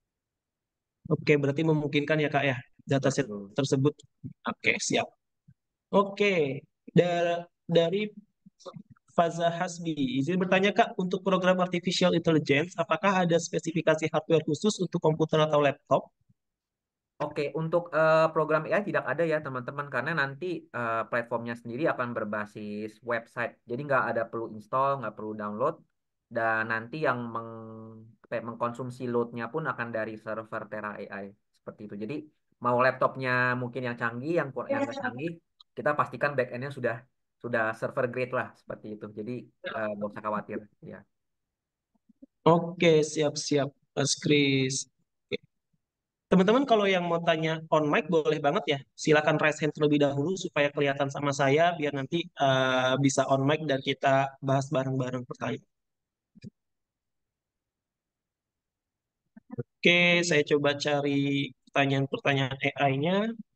Oke, berarti memungkinkan ya Kak ya, dataset betul. tersebut. Oke, siap. Oke, dari Faza Hasbi, izin bertanya Kak, untuk program Artificial Intelligence, apakah ada spesifikasi hardware khusus untuk komputer atau laptop? Oke, untuk program AI tidak ada ya teman-teman karena nanti platformnya sendiri akan berbasis website. Jadi nggak ada perlu install, nggak perlu download, dan nanti yang mengkonsumsi loadnya pun akan dari server Tera AI seperti itu. Jadi mau laptopnya mungkin yang canggih, yang nggak canggih, kita pastikan backendnya sudah sudah server grade lah seperti itu. Jadi nggak usah khawatir ya. Oke, siap-siap, Mas Kris. Oke. Teman-teman kalau yang mau tanya on mic boleh banget ya. Silakan raise hand terlebih dahulu supaya kelihatan sama saya biar nanti bisa on mic dan kita bahas bareng-bareng pertanyaan. Oke, saya coba cari pertanyaan-pertanyaan AI-nya.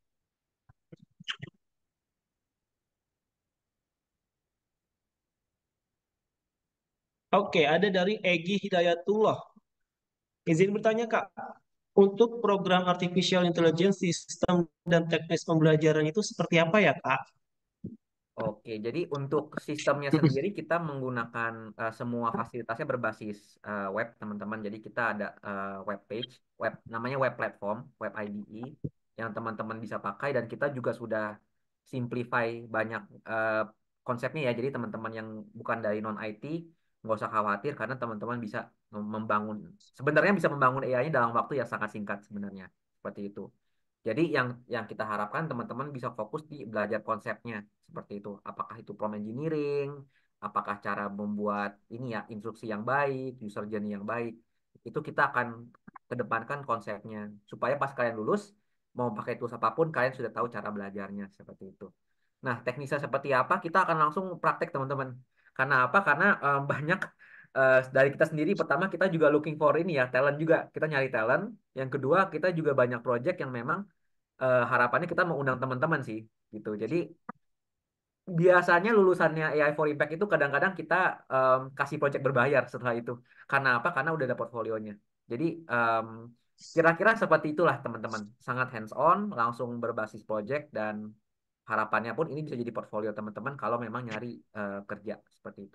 Oke, ada dari Egi Hidayatullah. Izin bertanya, Kak. Untuk program Artificial Intelligence System dan teknis pembelajaran itu seperti apa ya, Kak? Oke, jadi untuk sistemnya sendiri kita menggunakan semua fasilitasnya berbasis web, teman-teman. Jadi kita ada web page, web namanya web platform, web IDE yang teman-teman bisa pakai dan kita juga sudah simplify banyak konsepnya ya. Jadi teman-teman yang bukan dari non IT nggak usah khawatir karena teman-teman bisa membangun, sebenarnya bisa membangun AI-nya dalam waktu yang sangat singkat sebenarnya. Seperti itu. Jadi yang kita harapkan teman-teman bisa fokus di belajar konsepnya seperti itu. Apakah itu prompt engineering, apakah cara membuat ini ya instruksi yang baik, user journey yang baik. Itu kita akan kedepankan konsepnya supaya pas kalian lulus mau pakai tools apapun kalian sudah tahu cara belajarnya seperti itu. Nah, teknisnya seperti apa? Kita akan langsung praktek teman-teman. Karena apa? Karena banyak dari kita sendiri pertama kita juga looking for ini ya talent juga. Kita nyari talent. Yang kedua kita juga banyak project yang memang harapannya kita mau undang teman-teman sih gitu. Jadi biasanya lulusannya AI for Impact itu kadang-kadang kita kasih project berbayar setelah itu. Karena apa? Karena udah ada portfolionya. Jadi kira-kira seperti itulah teman-teman. Sangat hands on, langsung berbasis project dan harapannya pun ini bisa jadi portfolio teman-teman kalau memang nyari kerja seperti itu.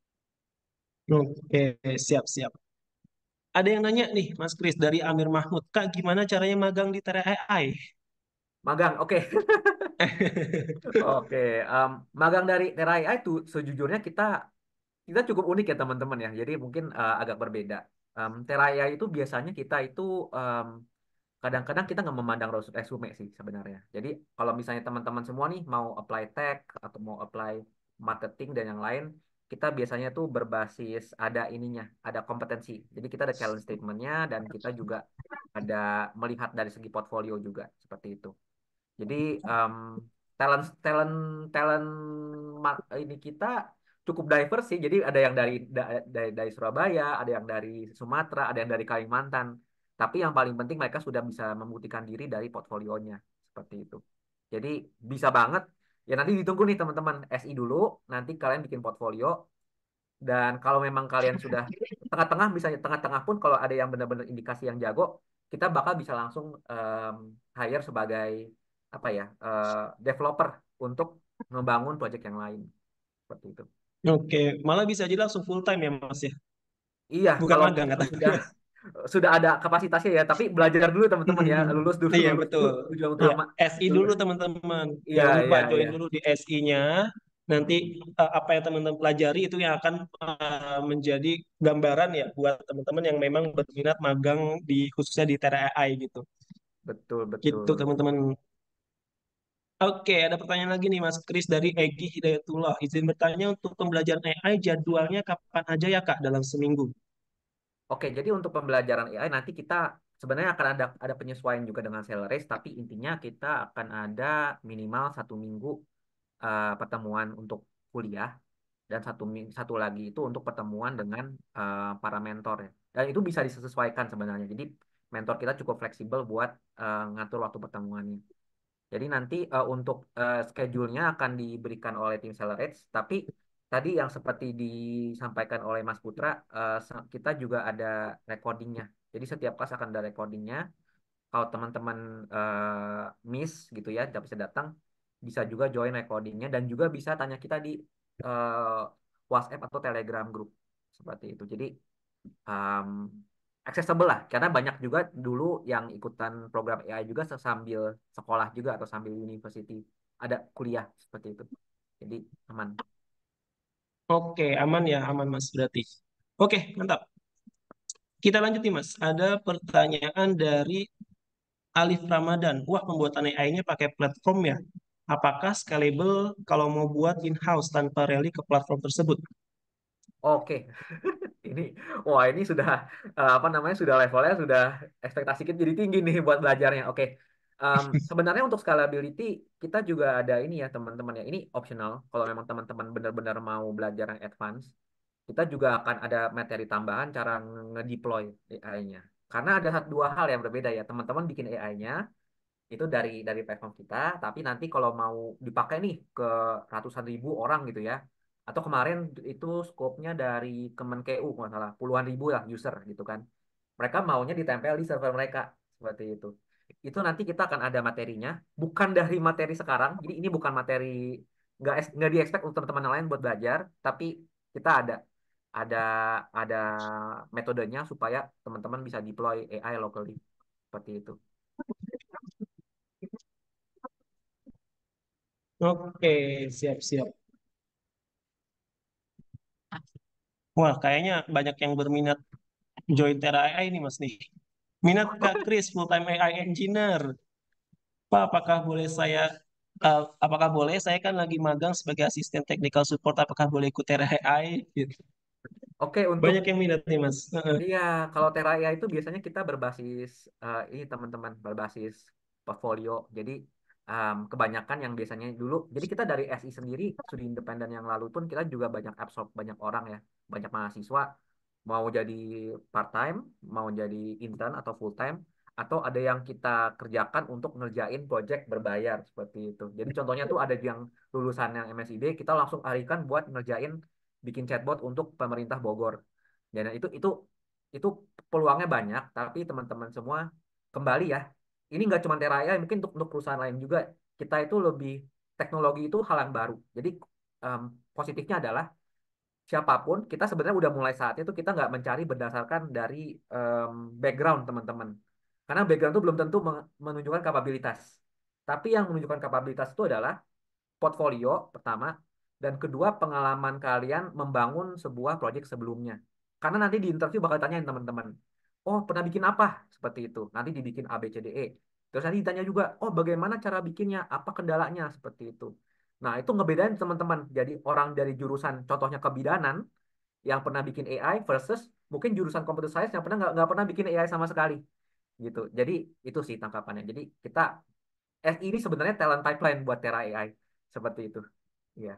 Oke, siap-siap. Ada yang nanya nih, Mas Kris, dari Amir Mahmud. Kak, gimana caranya magang di Tera AI? Magang, oke. Oke, magang dari Terai itu sejujurnya kita cukup unik ya teman-teman ya. Jadi mungkin agak berbeda. Terai itu biasanya kita itu kadang-kadang kita nggak memandang resume sih sebenarnya. Jadi kalau misalnya teman-teman semua nih mau apply tech atau mau apply marketing dan yang lain, kita biasanya tuh berbasis ada ininya, ada kompetensi. Jadi kita ada challenge statementnya dan kita juga ada melihat dari segi portfolio juga seperti itu. Jadi talent talent talent ini kita cukup diverse sih. Jadi ada yang dari Surabaya, ada yang dari Sumatera, ada yang dari Kalimantan. Tapi yang paling penting mereka sudah bisa membuktikan diri dari portfolionya seperti itu. Jadi bisa banget. Ya nanti ditunggu nih teman-teman SI dulu. Nanti kalian bikin portfolio. Dan kalau memang kalian sudah tengah-tengah, misalnya tengah-tengah pun kalau ada yang benar-benar indikasi yang jago, kita bakal bisa langsung hire sebagai apa ya developer untuk membangun project yang lain seperti itu. Oke, malah bisa jadi langsung full time ya, Mas ya? Iya, Bukan kalau magang memang kata. sudah ada kapasitasnya ya, tapi belajar dulu teman-teman ya, Iya, lulus dulu betul. tujuan Iya, utama. SI dulu Lulus. teman-teman. Iya, Jangan lupa iya, join iya. dulu di SI-nya. Nanti apa yang teman-teman pelajari itu yang akan menjadi gambaran ya buat teman-teman yang memang berminat magang di khususnya di Tera AI gitu. Betul, Gitu betul. teman-teman. Oke, ada pertanyaan lagi nih Mas Kris dari Egi Hidayatullah. Izin bertanya untuk pembelajaran AI jadwalnya kapan aja ya Kak dalam seminggu? Oke, jadi untuk pembelajaran AI nanti kita sebenarnya akan ada penyesuaian juga dengan salaries, tapi intinya kita akan ada minimal 1 minggu pertemuan untuk kuliah dan satu lagi itu untuk pertemuan dengan para mentor ya. Dan itu bisa disesuaikan sebenarnya. Jadi mentor kita cukup fleksibel buat ngatur waktu pertemuannya. Jadi nanti untuk schedule-nya akan diberikan oleh tim Celebrate, tapi tadi yang seperti disampaikan oleh Mas Putra, kita juga ada recordingnya. Jadi setiap kelas akan ada recordingnya. Kalau teman-teman miss gitu ya, tidak bisa datang, bisa juga join recordingnya dan juga bisa tanya kita di eh, WhatsApp atau Telegram group seperti itu. Jadi um, accessible lah karena banyak juga dulu yang ikutan program AI juga sambil sekolah juga atau sambil university ada kuliah seperti itu jadi aman. Oke, aman ya, aman Mas berarti. Oke, mantap. Kita lanjut nih Mas. Ada pertanyaan dari Alif Ramadan. Wah, pembuatan AI-nya pakai platform ya? apakah scalable kalau mau buat in-house tanpa rally ke platform tersebut? Oke, ini, wah ini sudah apa namanya sudah levelnya sudah ekspektasi kita jadi tinggi nih buat belajarnya. Oke, sebenarnya untuk scalability kita juga ada ini ya teman-teman ya. Ini optional kalau memang teman-teman benar-benar mau belajar yang advance. Kita juga akan ada materi tambahan cara ngedeploy AI-nya. Karena ada dua hal yang berbeda ya. Teman-teman bikin AI-nya itu dari platform kita, tapi nanti kalau mau dipakai nih ke ratusan ribu orang gitu ya, atau kemarin itu skopnya dari Kemenkeu kalau nggak salah, puluhan ribu lah user gitu kan, mereka maunya ditempel di server mereka seperti itu nanti kita akan ada materinya, bukan dari materi sekarang, jadi ini bukan materi, nggak di expect untuk teman-teman yang lain buat belajar, tapi kita ada ada metodenya supaya teman-teman bisa deploy AI locally seperti itu. Oke, siap-siap. Wah, kayaknya banyak yang berminat join Tera AI nih Mas nih. Minat Kak Kris, full-time AI engineer. Pak, apakah boleh saya kan lagi magang sebagai asisten technical support, apakah boleh ikut Tera AI? Gitu. Oke, untuk Banyak yang minat nih Mas. Heeh. iya, kalau Teraya itu biasanya kita berbasis ini teman-teman berbasis portfolio. Jadi kebanyakan yang biasanya dulu, jadi kita dari SI sendiri studi independen yang lalu pun kita juga banyak absorb banyak orang ya, banyak mahasiswa mau jadi part time, mau jadi intern atau full time, atau ada yang kita kerjakan untuk ngerjain project berbayar seperti itu. Jadi contohnya tuh ada yang lulusan yang MSID kita langsung alihkan buat ngerjain bikin chatbot untuk pemerintah Bogor. Dan itu peluangnya banyak, tapi teman-teman semua kembali ya. Ini nggak cuma Teraya, mungkin untuk perusahaan lain juga kita itu lebih teknologi itu hal yang baru. Jadi em, positifnya adalah siapapun kita sebenarnya udah mulai saat itu kita nggak mencari berdasarkan dari em, background teman-teman. Karena background itu belum tentu menunjukkan kapabilitas. Tapi yang menunjukkan kapabilitas itu adalah portfolio pertama, dan kedua pengalaman kalian membangun sebuah proyek sebelumnya. Karena nanti di interview bakal tanyain teman-teman, oh pernah bikin apa? Seperti itu. Nanti dibikin A, B, C, D, E. Terus nanti ditanya juga, oh bagaimana cara bikinnya? Apa kendalanya? Seperti itu. Nah itu ngebedain teman-teman. Jadi orang dari jurusan contohnya kebidanan yang pernah bikin AI versus mungkin jurusan computer science yang pernah nggak pernah bikin AI sama sekali gitu. Jadi itu sih tangkapannya. Jadi kita ini sebenarnya talent pipeline buat Tera AI seperti itu. Iya.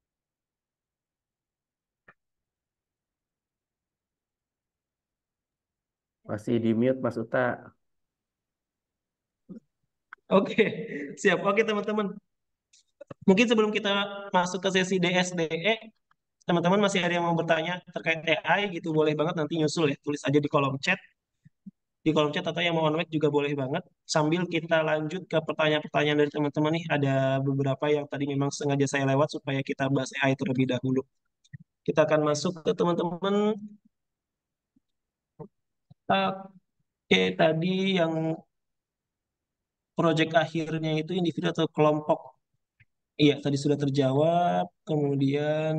Masih di mute Mas Uta. Oke, siap. Oke teman-teman. Mungkin sebelum kita masuk ke sesi DSDE, teman-teman masih ada yang mau bertanya terkait AI gitu, boleh banget nanti nyusul ya. Tulis aja di kolom chat atau yang mau on mic juga boleh banget. Sambil kita lanjut ke pertanyaan-pertanyaan dari teman-teman nih, ada beberapa yang tadi memang sengaja saya lewat supaya kita bahas AI terlebih dahulu. Kita akan masuk ke teman-teman. Oke, tadi yang proyek akhirnya itu individu atau kelompok. Iya, tadi sudah terjawab. Kemudian,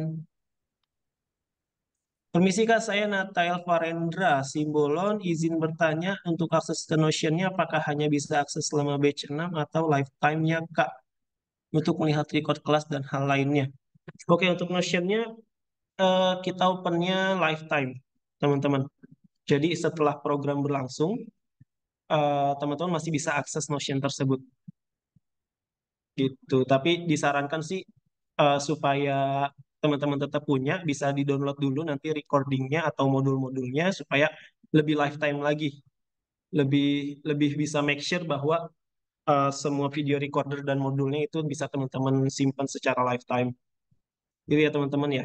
permisi Kak, saya Natael Farendra, Simbolon, izin bertanya untuk akses ke Notion-nya apakah hanya bisa akses selama batch 6 atau lifetime-nya Kak? Untuk melihat record kelas dan hal lainnya. Oke, untuk Notion-nya kita open-nya lifetime, teman-teman. Jadi setelah program berlangsung, teman-teman masih bisa akses Notion tersebut. Gitu. Tapi disarankan sih supaya teman-teman tetap punya, bisa di-download dulu nanti recordingnya atau modul-modulnya supaya lebih lifetime lagi. Lebih lebih bisa make sure bahwa semua video recorder dan modulnya itu bisa teman-teman simpan secara lifetime. Gitu ya teman-teman ya.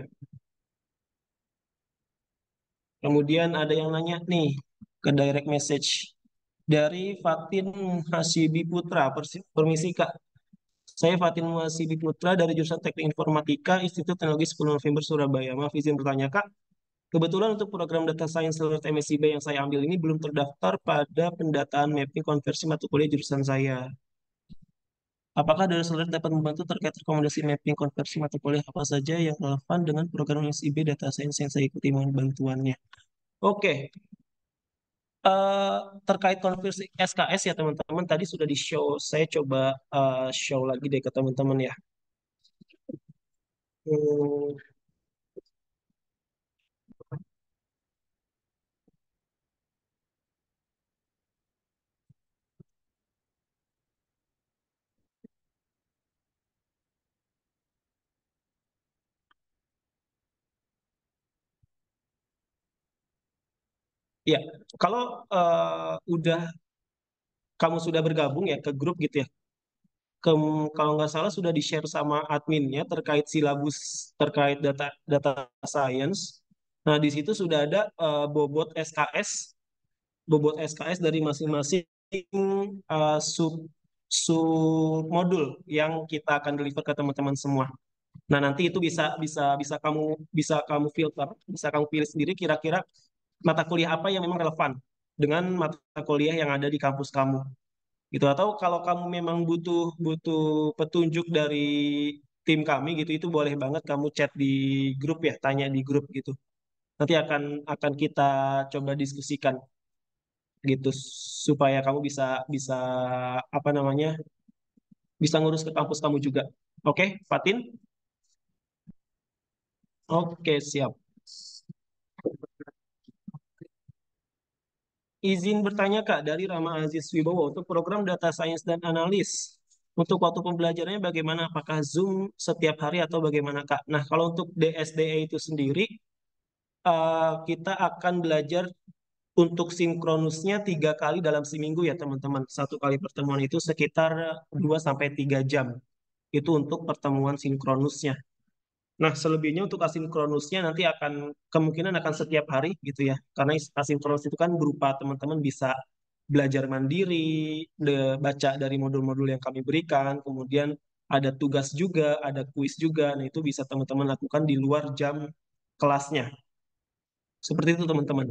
Kemudian ada yang nanya nih ke direct message dari Fatin Hasibi Putra. Permisi Kak, saya Fatin Hasibi Putra dari jurusan Teknik Informatika Institut Teknologi 10 November Surabaya. Maaf izin bertanya Kak, kebetulan untuk program Data Science Alert MSIB yang saya ambil ini belum terdaftar pada pendataan mapping konversi mata kuliah jurusan saya. Apakah dari Alert dapat membantu terkait rekomendasi mapping konversi mata kuliah apa saja yang relevan dengan program MSIB Data Science yang saya ikuti, mohon bantuannya. Oke, Eh, Terkait konversi SKS ya teman-teman, tadi sudah di show. Saya coba show lagi deh ke teman-teman ya. Hmm, ya, kalau udah kamu sudah bergabung ya ke grup gitu ya. Kalau nggak salah sudah di-share sama adminnya terkait silabus terkait data data science. Nah, di situ sudah ada bobot SKS dari masing-masing sub sub modul yang kita akan deliver ke teman-teman semua. Nah, nanti itu bisa bisa bisa kamu filter, bisa kamu pilih sendiri kira-kira mata kuliah apa yang memang relevan dengan mata kuliah yang ada di kampus kamu. Gitu, atau kalau kamu memang butuh butuh petunjuk dari tim kami gitu, itu boleh banget kamu chat di grup ya, tanya di grup gitu. Nanti akan kita coba diskusikan gitu supaya kamu bisa bisa apa namanya, bisa ngurus ke kampus kamu juga. Oke, Fatin? Oke, siap. Izin bertanya Kak, dari Rama Aziz Wibowo untuk program data science dan analis. Untuk waktu pembelajarannya bagaimana? Apakah Zoom setiap hari atau bagaimana Kak? Nah, kalau untuk DSDE itu sendiri, kita akan belajar untuk sinkronusnya 3 kali dalam seminggu ya teman-teman. Satu kali pertemuan itu sekitar 2 sampai 3 jam. Itu untuk pertemuan sinkronusnya. Nah, selebihnya untuk asinkronusnya nanti kemungkinan akan setiap hari gitu ya. Karena asinkronus itu kan berupa teman-teman bisa belajar mandiri, baca dari modul-modul yang kami berikan, kemudian ada tugas juga, ada kuis juga. Nah, itu bisa teman-teman lakukan di luar jam kelasnya. Seperti itu teman-teman.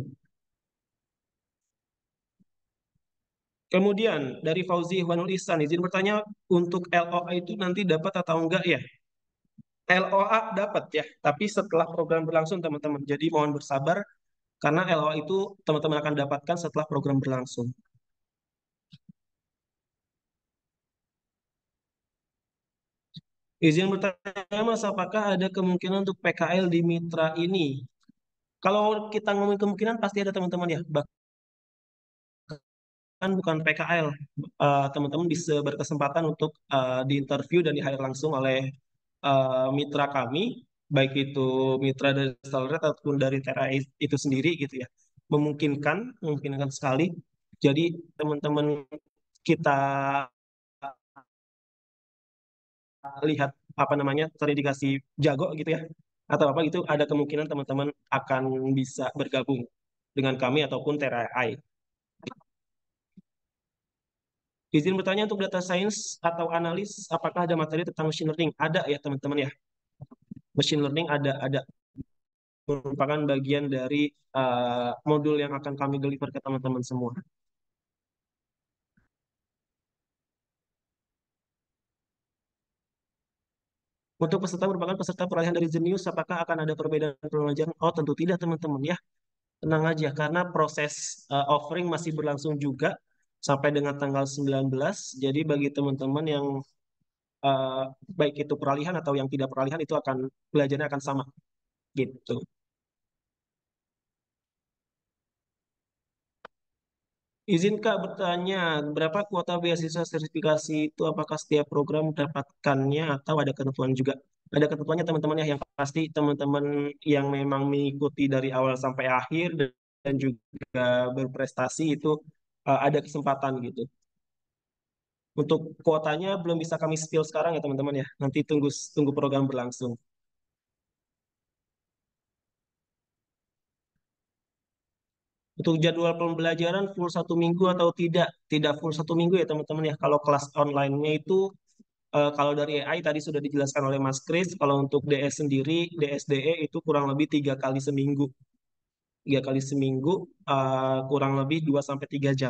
Kemudian dari Fauzi Ihwanul Ihsan, izin bertanya untuk LOA itu nanti dapat atau enggak ya? LOA dapat ya, tapi setelah program berlangsung teman-teman. Jadi mohon bersabar karena LOA itu teman-teman akan dapatkan setelah program berlangsung. Izin bertanya Mas, apakah ada kemungkinan untuk PKL di mitra ini? Kalau kita ngomongin kemungkinan pasti ada teman-teman ya. Bahkan bukan PKL, teman-teman bisa berkesempatan untuk diinterview dan di-hire langsung oleh mitra kami, baik itu mitra dari Stellar ataupun dari Tera itu sendiri gitu ya. Memungkinkan sekali. Jadi teman-teman kita lihat apa namanya terindikasi jago gitu ya atau apa gitu, ada kemungkinan teman-teman akan bisa bergabung dengan kami ataupun Tera AI. Izin bertanya untuk data science atau analis, apakah ada materi tentang machine learning? Ada ya teman-teman ya. Machine learning ada merupakan bagian dari modul yang akan kami deliver ke teman-teman semua. Untuk peserta merupakan peserta peralihan dari Zenius, apakah akan ada perbedaan pembelajaran? Oh, tentu tidak teman-teman ya. Tenang aja, karena proses offering masih berlangsung juga sampai dengan tanggal 19. Jadi bagi teman-teman yang eh, baik itu peralihan atau yang tidak peralihan itu belajarnya akan sama gitu. Izin Kak bertanya, berapa kuota beasiswa sertifikasi itu? Apakah setiap program mendapatkannya atau ada ketentuan juga? Ada ketentuannya teman-teman ya, yang pasti teman-teman yang memang mengikuti dari awal sampai akhir dan juga berprestasi itu ada kesempatan gitu. Untuk kuotanya belum bisa kami spill sekarang ya teman-teman ya. Nanti tunggu tunggu program berlangsung. Untuk jadwal pembelajaran full 1 minggu atau tidak? Tidak full 1 minggu ya teman-teman ya. Kalau kelas online-nya itu kalau dari AI tadi sudah dijelaskan oleh Mas Kris. Kalau untuk DS sendiri, DSDE itu kurang lebih 3 kali seminggu. 3 kali seminggu, kurang lebih 2 sampai 3 jam.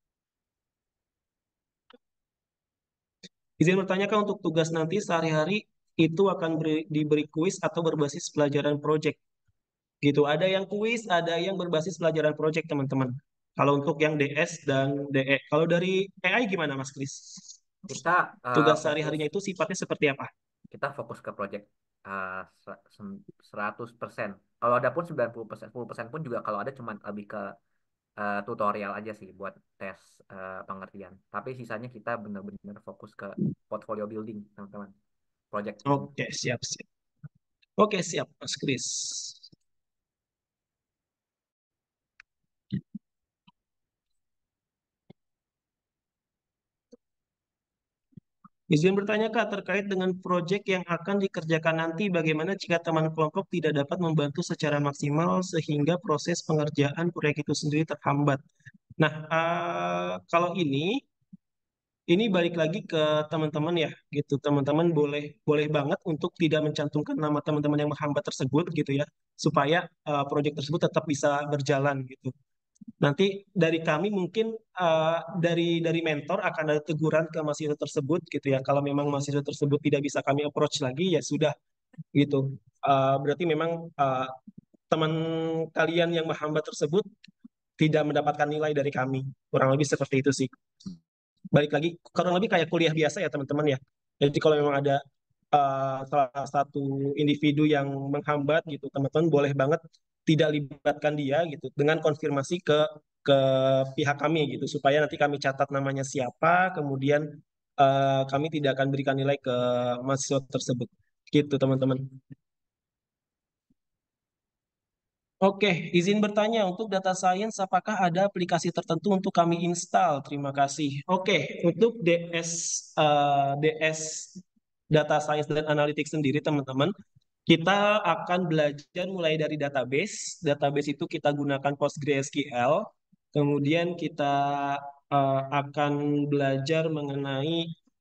Izin bertanya Kak, untuk tugas nanti sehari-hari itu akan diberi kuis atau berbasis pelajaran project gitu. Ada yang kuis, ada yang berbasis pelajaran project teman-teman. Kalau untuk yang DS dan DE, kalau dari AI gimana Mas Kris? Kita Tugas fokus sehari-harinya itu sifatnya seperti apa? kita fokus ke project 100%. Kalau ada pun 90%, 10% pun juga kalau ada cuman lebih ke tutorial aja sih buat tes pengertian. Tapi sisanya kita benar-benar fokus ke portfolio building, teman-teman. Project. Oke, siap, siap. Oke, siap, Mas Kris. Izin bertanya Kak, terkait dengan proyek yang akan dikerjakan nanti, bagaimana jika teman kelompok tidak dapat membantu secara maksimal sehingga proses pengerjaan proyek itu sendiri terhambat? Nah, kalau ini balik lagi ke teman-teman ya, gitu. Teman-teman boleh boleh banget untuk tidak mencantumkan nama teman-teman yang menghambat tersebut, gitu ya, supaya proyek tersebut tetap bisa berjalan, gitu. Nanti dari kami mungkin dari mentor akan ada teguran ke mahasiswa tersebut gitu ya. Kalau memang mahasiswa tersebut tidak bisa kami approach lagi ya sudah gitu. Berarti memang teman kalian yang menghambat tersebut tidak mendapatkan nilai dari kami. Kurang lebih seperti itu sih. Balik lagi kurang lebih kayak kuliah biasa ya teman-teman ya. Jadi kalau memang ada salah satu individu yang menghambat gitu, teman-teman boleh banget tidak libatkan dia gitu dengan konfirmasi ke pihak kami gitu supaya nanti kami catat namanya siapa, kemudian kami tidak akan berikan nilai ke mahasiswa tersebut. Gitu, teman-teman. Oke, izin bertanya untuk data science apakah ada aplikasi tertentu untuk kami install? Terima kasih. Oke, untuk DS data science dan analytics sendiri teman-teman, kita akan belajar mulai dari database. Database itu kita gunakan PostgreSQL. Kemudian kita akan belajar mengenai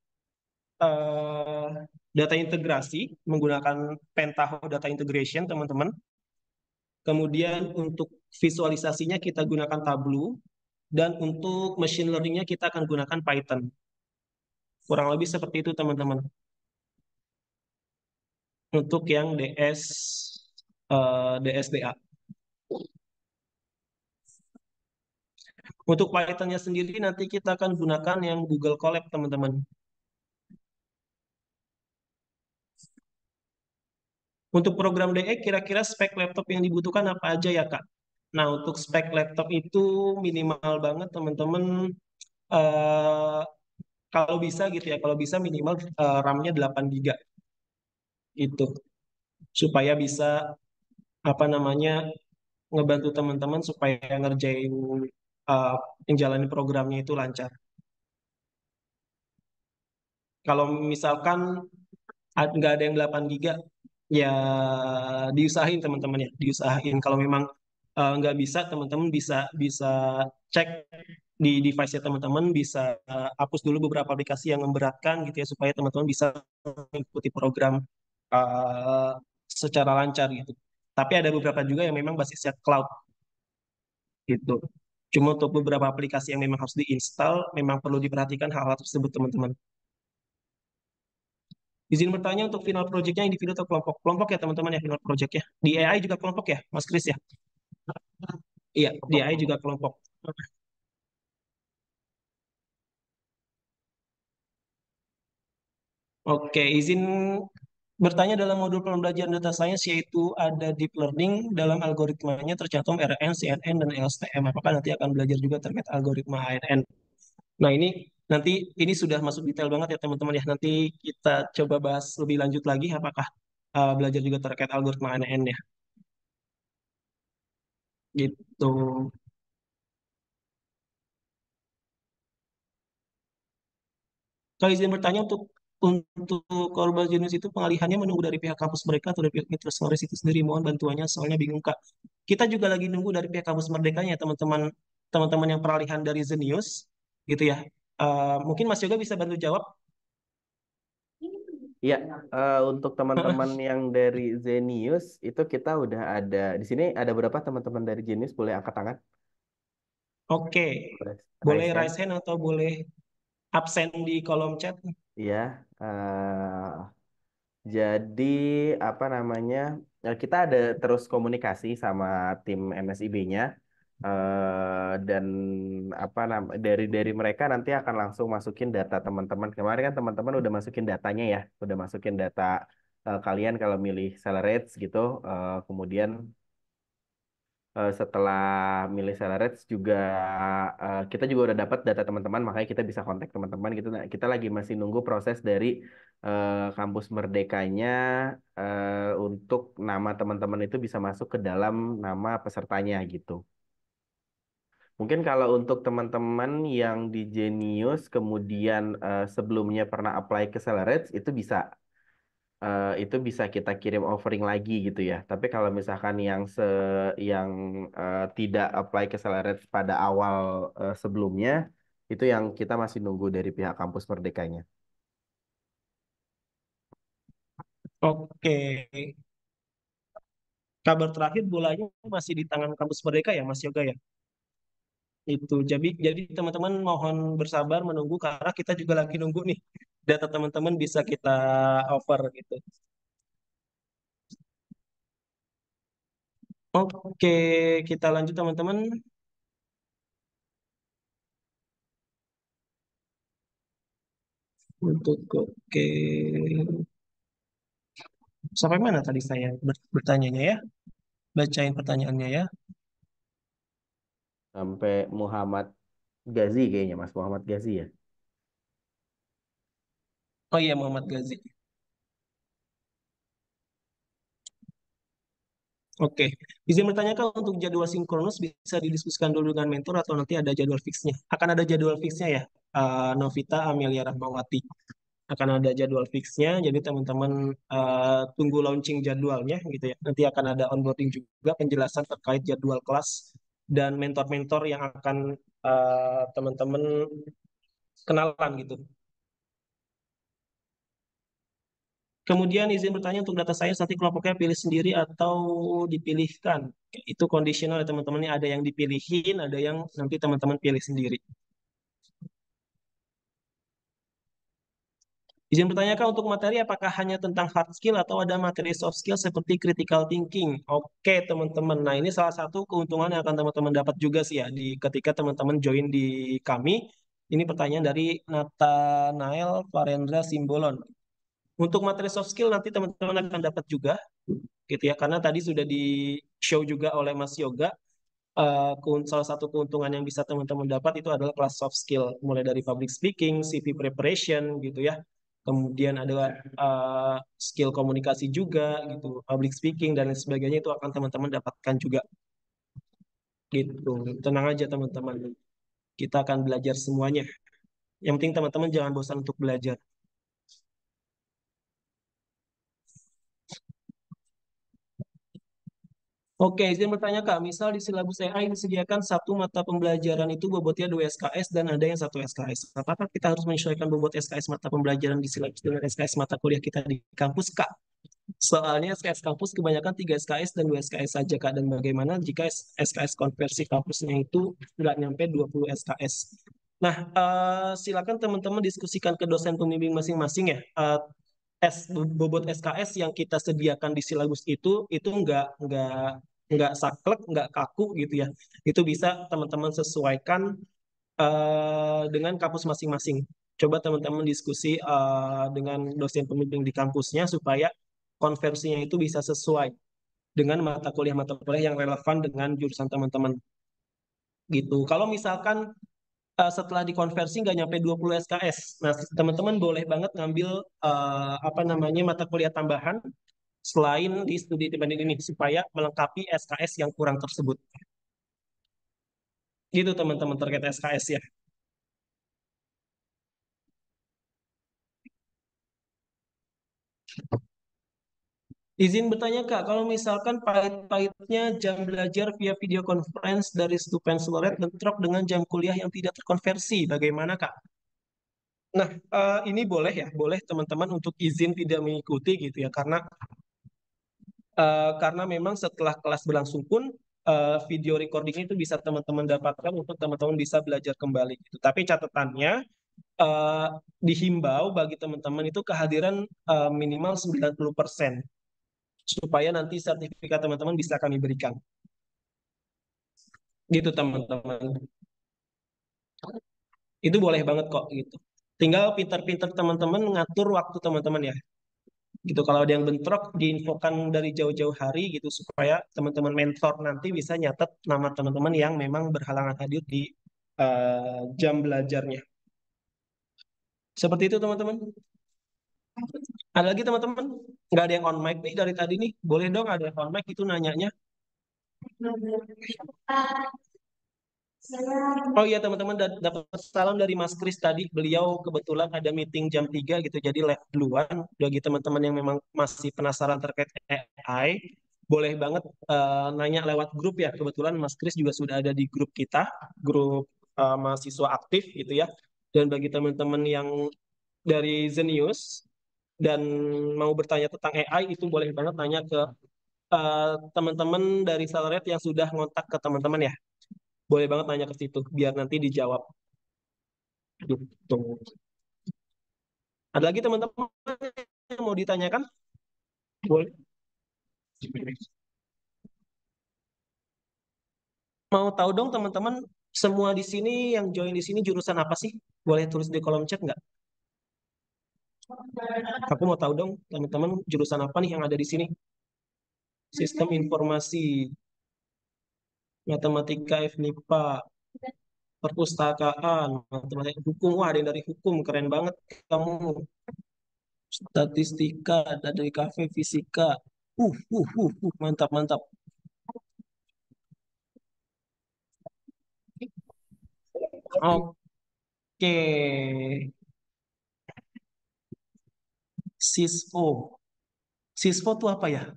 eh, data integrasi menggunakan Pentaho Data Integration, teman-teman. Kemudian untuk visualisasinya kita gunakan Tableau dan untuk machine learningnya kita akan gunakan Python. Kurang lebih seperti itu, teman-teman. Untuk yang DSDA. Untuk Python-nya sendiri nanti kita akan gunakan yang Google Colab, teman-teman. Untuk program DE, kira-kira spek laptop yang dibutuhkan apa aja ya, Kak? Nah, untuk spek laptop itu minimal banget, teman-teman. eh Kalau bisa gitu ya, kalau bisa minimal RAM-nya 8 GB itu. Supaya bisa, apa namanya, ngebantu teman-teman supaya ngerjain, eh menjalani programnya itu lancar. Kalau misalkan nggak ada yang 8 giga ya diusahain teman-teman ya diusahain kalau memang nggak bisa teman-teman bisa bisa cek di device-nya teman-teman bisa hapus dulu beberapa aplikasi yang memberatkan gitu ya supaya teman-teman bisa mengikuti program uh, secara lancar gitu tapi ada beberapa juga yang memang basisnya cloud gitu cuma untuk beberapa aplikasi yang memang harus diinstal memang perlu diperhatikan hal-hal tersebut teman-teman. Izin bertanya untuk final project-nya individu atau kelompok? Kelompok ya teman-teman ya final project-nya. Di AI juga kelompok ya, Mas Kris ya? Iya, di AI Kelompok-kelompok. juga kelompok. Oke, izin bertanya dalam modul pembelajaran data science yaitu ada deep learning dalam algoritmanya tercantum RN, CNN, dan LSTM. Apakah nanti akan belajar juga terkait algoritma ANN? Nah nanti ini sudah masuk detail banget ya teman-teman ya. Nanti kita coba bahas lebih lanjut lagi apakah belajar juga terkait algoritma ANN ya. Gitu. Kalau izin bertanya untuk korban jenis itu pengalihannya menunggu dari pihak kampus mereka atau dari pihak Mitra Solaris itu sendiri mohon bantuannya soalnya bingung Kak. Kita juga lagi nunggu dari pihak kampus merdekanya teman-teman teman-teman yang peralihan dari Zenius gitu ya. Mungkin Mas Yoga bisa bantu jawab. Iya, untuk teman-teman yang dari Zenius itu kita udah ada di sini ada berapa teman-teman dari Zenius boleh angkat tangan? Oke, boleh Raise hand. raise hand atau boleh absen di kolom chat. Iya, jadi apa namanya? Kita ada terus komunikasi sama tim MSIB-nya. dan apa dari mereka nanti akan langsung masukin data teman-teman. Kemarin kan teman-teman udah masukin datanya ya, udah masukin data kalian kalau milih Accelerates gitu. Kemudian setelah milih Accelerates juga kita juga udah dapat data teman-teman, makanya kita bisa kontak teman-teman gitu. Nah, kita lagi masih nunggu proses dari kampus Merdekanya untuk nama teman-teman itu bisa masuk ke dalam nama pesertanya gitu. Mungkin kalau untuk teman-teman yang di Genius kemudian sebelumnya pernah apply ke Accelerates itu bisa kita kirim offering lagi gitu ya. Tapi kalau misalkan yang tidak apply ke Accelerates pada awal sebelumnya itu yang kita masih nunggu dari pihak kampus Merdekanya. Oke, kabar terakhir bolanya masih di tangan kampus Merdeka ya, Mas Yoga ya. Itu jadi teman-teman mohon bersabar menunggu karena kita juga lagi nunggu nih data teman-teman bisa kita offer gitu. Oke, kita lanjut teman-teman. Untuk oke, sampai mana tadi saya bertanyanya ya? Bacain pertanyaannya ya. Sampai Muhammad Gazi kayaknya Mas Muhammad Gazi ya. Oh iya, Muhammad Gazi. Oke, izin bertanyakan untuk jadwal sinkronus bisa didiskusikan dulu dengan mentor atau nanti ada jadwal fixnya? Akan ada jadwal fixnya ya, Novita Amelia Rahmawati. Akan ada jadwal fixnya, jadi teman-teman tunggu launching jadwalnya gitu ya. Nanti akan ada onboarding juga penjelasan terkait jadwal kelas dan mentor-mentor yang akan teman-teman kenalan gitu. Kemudian izin bertanya untuk data science nanti kelompoknya pilih sendiri atau dipilihkan. Itu kondisional ya teman-teman. Ini ada yang dipilihin, ada yang nanti teman-teman pilih sendiri. Izin bertanya Kak, untuk materi apakah hanya tentang hard skill atau ada materi soft skill seperti critical thinking? Oke teman-teman, nah ini salah satu keuntungan yang akan teman-teman dapat juga sih ya ketika teman-teman join di kami. Ini pertanyaan dari Nathanael Farendra Simbolon. Untuk materi soft skill nanti teman-teman akan dapat juga gitu ya, karena tadi sudah di show juga oleh Mas Yoga. Salah satu keuntungan yang bisa teman-teman dapat itu adalah kelas soft skill, mulai dari public speaking, CV preparation gitu ya. Kemudian ada skill komunikasi juga gitu, public speaking dan lain sebagainya itu akan teman-teman dapatkan juga gitu. Tenang aja teman-teman, kita akan belajar semuanya. Yang penting teman-teman jangan bosan untuk belajar. Oke, izin bertanya Kak, misal di silabus AI disediakan satu mata pembelajaran itu bobotnya 2 SKS dan ada yang 1 SKS. Apakah kita harus menyesuaikan bobot SKS mata pembelajaran di silabus dengan SKS mata kuliah kita di kampus Kak? Soalnya SKS kampus kebanyakan 3 SKS dan 2 SKS saja Kak. Dan bagaimana jika SKS konversi kampusnya itu nggak nyampe 20 SKS? Nah, silakan teman-teman diskusikan ke dosen pembimbing masing-masing ya. Bobot SKS yang kita sediakan di silabus itu nggak saklek, nggak kaku gitu ya. Itu bisa teman-teman sesuaikan dengan kampus masing-masing. Coba teman-teman diskusi dengan dosen pembimbing di kampusnya supaya konversinya itu bisa sesuai dengan mata kuliah yang relevan dengan jurusan teman-teman gitu. Kalau misalkan setelah dikonversi nggak nyampe 20 SKS. Nah, teman-teman boleh banget ngambil apa namanya mata kuliah tambahan selain di studi dibanding ini supaya melengkapi SKS yang kurang tersebut. Gitu teman-teman terkait SKS ya. Izin bertanya Kak, kalau misalkan pahit-pahitnya jam belajar via video conference dari Stupensulet bentrok dengan jam kuliah yang tidak terkonversi, bagaimana Kak? Nah, ini boleh ya, boleh teman-teman untuk izin tidak mengikuti gitu ya, karena memang setelah kelas berlangsung pun video recording itu bisa teman-teman dapatkan untuk teman-teman bisa belajar kembali gitu. Tapi catatannya eh, dihimbau bagi teman-teman itu kehadiran minimal 90% supaya nanti sertifikat teman-teman bisa kami berikan. gitu teman-teman. Itu boleh banget kok gitu. Tinggal pintar-pintar teman-teman ngatur waktu teman-teman ya. Gitu kalau ada yang bentrok diinfokan dari jauh-jauh hari gitu supaya teman-teman mentor nanti bisa nyatet nama teman-teman yang memang berhalangan hadir di jam belajarnya. Seperti itu teman-teman. Ada lagi teman-teman? Nggak ada yang on mic nih dari tadi nih. Boleh dong ada yang on mic itu nanyanya. Oh iya teman-teman dapat salam dari Mas Kris tadi. Beliau kebetulan ada meeting jam 3 gitu jadi live duluan. Bagi teman-teman yang memang masih penasaran terkait AI, boleh banget nanya lewat grup ya. Kebetulan Mas Kris juga sudah ada di grup kita, grup mahasiswa aktif gitu ya. Dan bagi teman-teman yang dari Zenius dan mau bertanya tentang AI itu boleh banget nanya ke teman-teman dari Salaret yang sudah ngontak ke teman-teman ya. Boleh banget nanya ke situ biar nanti dijawab. Gitu. Ada lagi teman-teman yang mau ditanyakan? Boleh. Mau tahu dong teman-teman, semua di sini yang join di sini jurusan apa sih? Boleh tulis di kolom chat nggak? Aku mau tahu dong teman-teman jurusan apa nih yang ada di sini? Sistem informasi, matematika, FNIPA, perpustakaan, matematika, hukum. Wah, ada yang dari hukum, keren banget kamu. Statistika, ada dari kafe, fisika. Mantap, mantap. Oke, Sisfo. Sisfo tuh apa ya?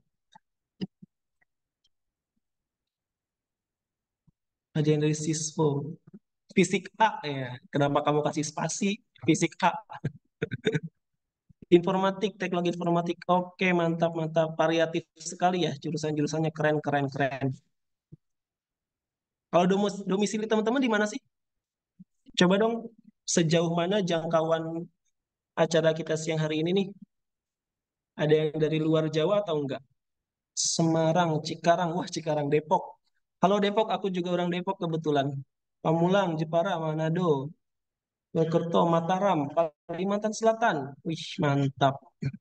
Ada yang dari Sisfo. Fisik A ya. Kenapa kamu kasih spasi? Fisik A. Informatik, teknologi informatik. Oke, mantap, mantap. Variatif sekali ya. Jurusan-jurusannya keren, keren, keren. Kalau domisili teman-teman di mana sih? Coba dong, sejauh mana jangkauan acara kita siang hari ini nih? Ada yang dari luar Jawa atau enggak? Semarang, Cikarang. Wah, Cikarang, Depok. Halo Depok, aku juga orang Depok kebetulan. Pamulang, Jepara, Manado, Mojokerto, Mataram, Kalimantan Selatan. Wih, mantap.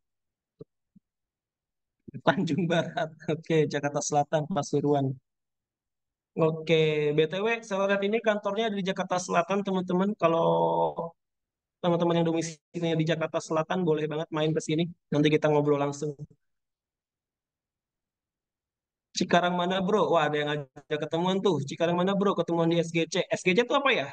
Tanjung Barat. Oke, Jakarta Selatan, Pasuruan. Oke, BTW, Selaret ini kantornya ada di Jakarta Selatan, teman-teman. Kalau teman-teman yang domisilinya di Jakarta Selatan, boleh banget main ke sini. Nanti kita ngobrol langsung. Cikarang mana, bro? Wah, ada yang ngajak ketemuan tuh. Cikarang mana, bro? Ketemuan di SGC. SGC itu apa ya?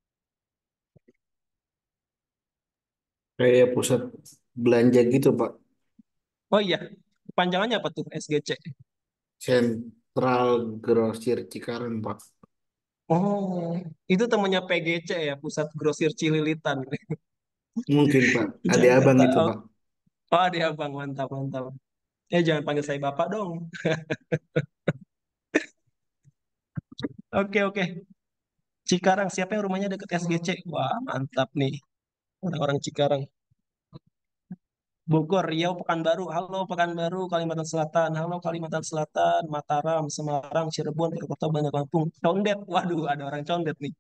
Kayak pusat belanja gitu, Pak. Oh iya, panjangannya apa tuh SGC? Sentral Grosir Cikarang, Pak. Oh, itu temannya PGC ya, Pusat Grosir Cililitan. Mungkin, Pak. Ada abang Jakarta. itu, Oh, Pak. oh dia bang, mantap, mantap. Jangan panggil saya bapak dong. Oke, oke. Cikarang, siapa yang rumahnya deket SGC? Wah, mantap nih. Orang-orang Cikarang. Bogor, Riau, Pekanbaru. Halo Pekanbaru, Kalimantan Selatan. Halo Kalimantan Selatan, Mataram, Semarang, Cirebon, Purwokerto, Bandar Lampung. Condet. Waduh, ada orang Condet nih.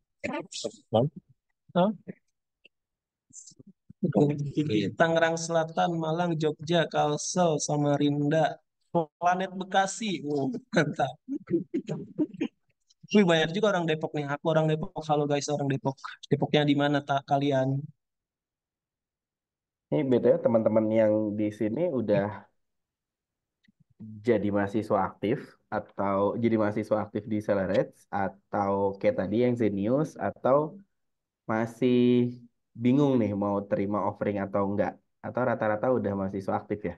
Hah? Tangerang Selatan, Malang, Jogja, Kalsel, Samarinda, Planet Bekasi. Mantap. Wih, banyak juga orang Depok nih. Aku orang Depok. Halo guys, orang Depok. Depoknya di mana tak kalian? Ini BTW teman-teman yang di sini udah jadi mahasiswa aktif atau jadi mahasiswa aktif di Celereds atau kayak tadi yang Zenius atau masih bingung nih mau terima offering atau enggak atau rata-rata udah mahasiswa aktif ya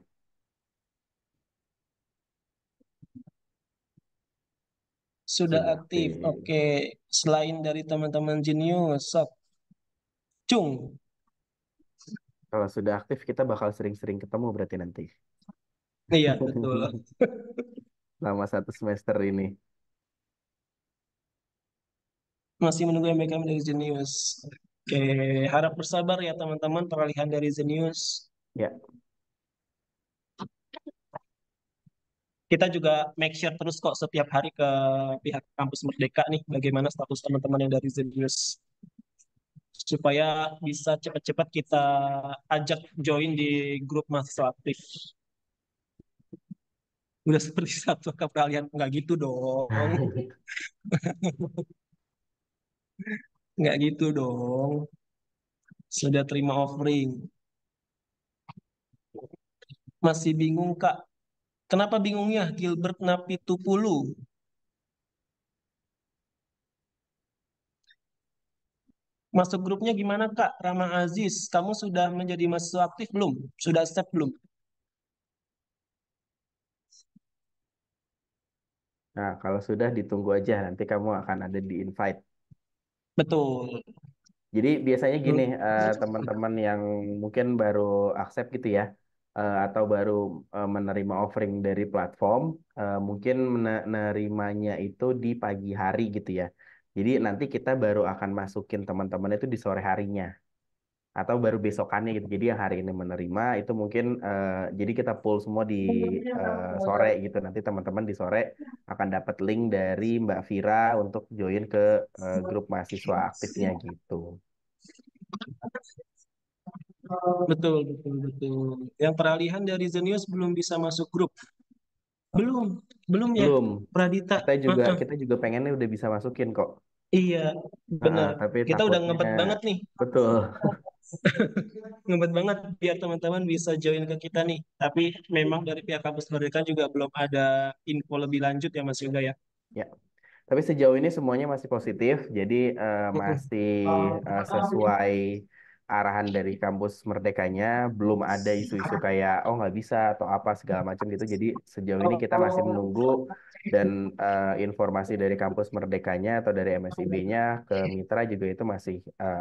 Sudah sudah aktif. aktif. Oke. Selain dari teman-teman Jenius, sok. Cung. Kalau sudah aktif kita bakal sering-sering ketemu berarti nanti Iya, betul. selama 1 semester ini. Masih menunggu MBKM dari Jenius. Oke, harap bersabar ya teman-teman peralihan dari Zenius. Ya, kita juga make sure terus kok setiap hari ke pihak kampus Merdeka nih bagaimana status teman-teman yang dari Zenius supaya bisa cepat-cepat kita ajak join di grup mahasiswa aktif. Udah seperti satu keperalian nggak gitu dong, nggak gitu dong. Sudah terima offering. Masih bingung Kak? Kenapa bingungnya Gilbert Napitupulu? Masuk grupnya gimana Kak? Rama Aziz, kamu sudah menjadi mahasiswa aktif belum? Sudah accept belum? Nah, kalau sudah ditunggu aja, nanti kamu akan ada di invite. Betul. Jadi biasanya gini, Hmm. teman-teman yang mungkin baru accept gitu ya, atau baru menerima offering dari platform, mungkin menerimanya itu di pagi hari gitu ya. Jadi nanti kita baru akan masukin teman-teman itu di sore harinya, atau baru besokannya gitu. Jadi yang hari ini menerima itu mungkin, jadi kita pull semua di sore gitu. Nanti teman-teman di sore akan dapat link dari Mbak Vira untuk join ke grup mahasiswa aktifnya gitu. Betul, betul, betul. Yang peralihan dari Zenius belum bisa masuk grup. Belum, belum ya, Belum. Pradita. Heeh. Kita juga pengennya udah bisa masukin kok. Iya, benar. Tapi Kita udah takutnya ngebet banget nih. betul. Ngebet banget biar teman-teman bisa join ke kita nih. Tapi memang dari pihak kampus Merdeka juga belum ada info lebih lanjut ya Mas Yuda ya. Ya. Tapi sejauh ini semuanya masih positif, jadi Mm-mm. masih sesuai arahan dari kampus Merdekanya. Belum ada isu-isu kayak oh nggak bisa atau apa segala macam gitu. Jadi sejauh ini kita masih menunggu dan informasi dari kampus Merdekanya atau dari MSIB-nya ke mitra juga itu masih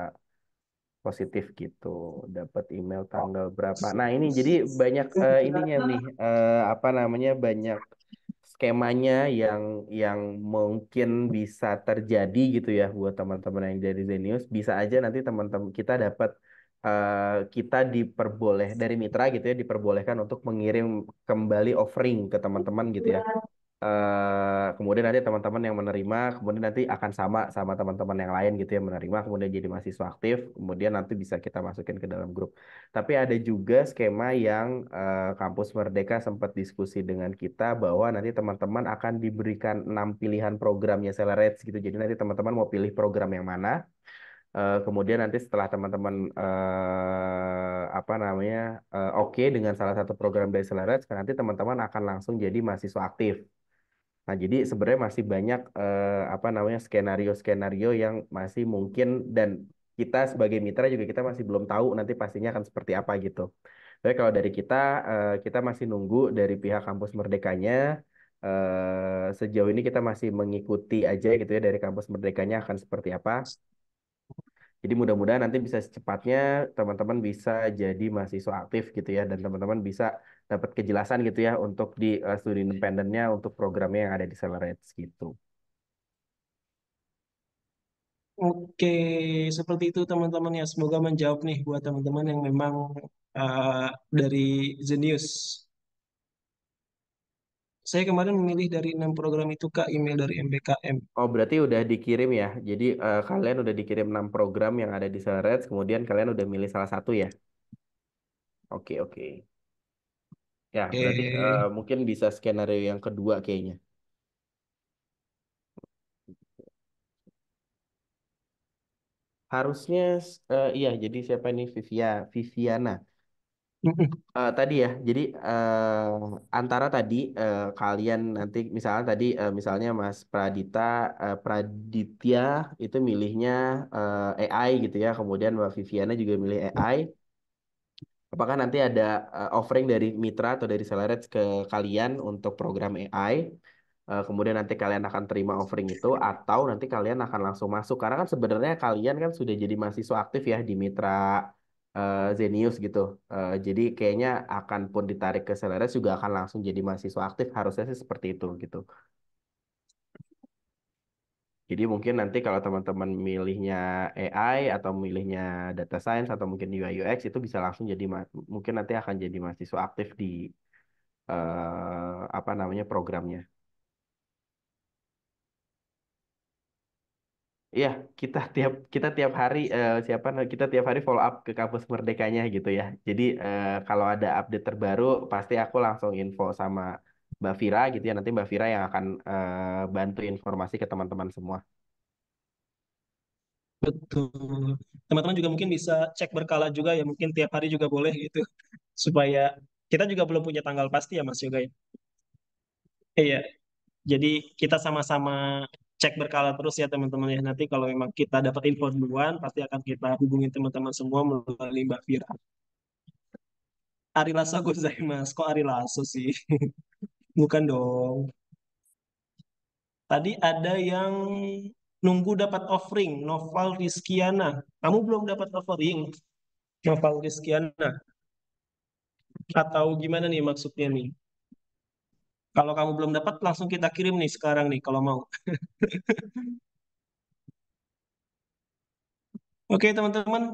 positif gitu. Dapat email tanggal berapa. Nah, ini jadi banyak ininya nih, apa namanya, banyak skemanya yang mungkin bisa terjadi gitu ya buat teman-teman yang dari Zenius. Bisa aja nanti teman-teman kita dapat, kita diperboleh dari mitra gitu ya, diperbolehkan untuk mengirim kembali offering ke teman-teman gitu ya. Kemudian nanti teman-teman yang menerima, kemudian nanti akan sama sama teman-teman yang lain gitu yang menerima, kemudian jadi mahasiswa aktif, kemudian nanti bisa kita masukin ke dalam grup. Tapi ada juga skema yang Kampus Merdeka sempat diskusi dengan kita bahwa nanti teman-teman akan diberikan 6 pilihan programnya Accelerates gitu. Jadi nanti teman-teman mau pilih program yang mana. Kemudian nanti setelah teman-teman apa namanya, oke dengan salah satu program dari Accelerates, nanti teman-teman akan langsung jadi mahasiswa aktif. Nah, jadi sebenarnya masih banyak apa namanya, skenario-skenario yang masih mungkin, dan kita sebagai mitra juga kita masih belum tahu nanti pastinya akan seperti apa gitu. Tapi kalau dari kita, kita masih nunggu dari pihak kampus Merdekanya. Sejauh ini kita masih mengikuti aja gitu ya dari kampus Merdekanya akan seperti apa. Jadi mudah-mudahan nanti bisa secepatnya teman-teman bisa jadi mahasiswa aktif gitu ya, dan teman-teman bisa dapat kejelasan gitu ya untuk di studi independennya untuk programnya yang ada di Accelerates gitu. Oke, seperti itu teman-teman ya. Semoga menjawab nih buat teman-teman yang memang uh, dari Zenius. Saya kemarin memilih dari 6 program itu Kak, email dari MBKM. Oh, berarti udah dikirim ya. Jadi kalian udah dikirim 6 program yang ada di Accelerates, kemudian kalian udah milih salah satu ya. Oke, oke. Ya, berarti Oke. mungkin bisa skenario yang kedua kayaknya. Harusnya iya, jadi siapa ini, Viviana. Tadi ya, jadi antara tadi kalian nanti misalnya tadi, misalnya Mas Praditya itu milihnya AI gitu ya, kemudian Mbak Viviana juga milih AI. Apakah nanti ada offering dari mitra atau dari Accelerates ke kalian untuk program AI? Kemudian nanti kalian akan terima offering itu, atau nanti kalian akan langsung masuk, karena kan sebenarnya kalian kan sudah jadi mahasiswa aktif ya di mitra Zenius gitu. Jadi kayaknya akan pun ditarik ke Accelerates juga akan langsung jadi mahasiswa aktif, harusnya sih seperti itu gitu. Jadi mungkin nanti kalau teman-teman milihnya AI atau milihnya data science atau mungkin UI UX itu bisa langsung jadi mungkin nanti akan jadi mahasiswa aktif di apa namanya programnya. Iya, kita tiap hari kita tiap hari follow up ke kampus Merdekanya gitu ya. Jadi kalau ada update terbaru pasti aku langsung info sama Mbak Vira gitu ya. Nanti Mbak Vira yang akan bantu informasi ke teman-teman semua. Betul. Teman-teman juga mungkin bisa cek berkala juga ya, mungkin tiap hari juga boleh gitu. Supaya kita juga belum punya tanggal pasti ya Mas Yoga ya. Iya, jadi kita sama-sama cek berkala terus ya teman-teman ya. Nanti kalau memang kita dapat info duluan, pasti akan kita hubungin teman-teman semua melalui Mbak Vira. Ari Lasso gozaimasu. Kok Ari Lasso sih? Bukan dong. Tadi ada yang nunggu dapat offering, Noval Rizkiana. Kamu belum dapat offering, Noval Rizkiana. Atau gimana nih maksudnya nih? Kalau kamu belum dapat, langsung kita kirim nih sekarang nih kalau mau. Oke teman-teman,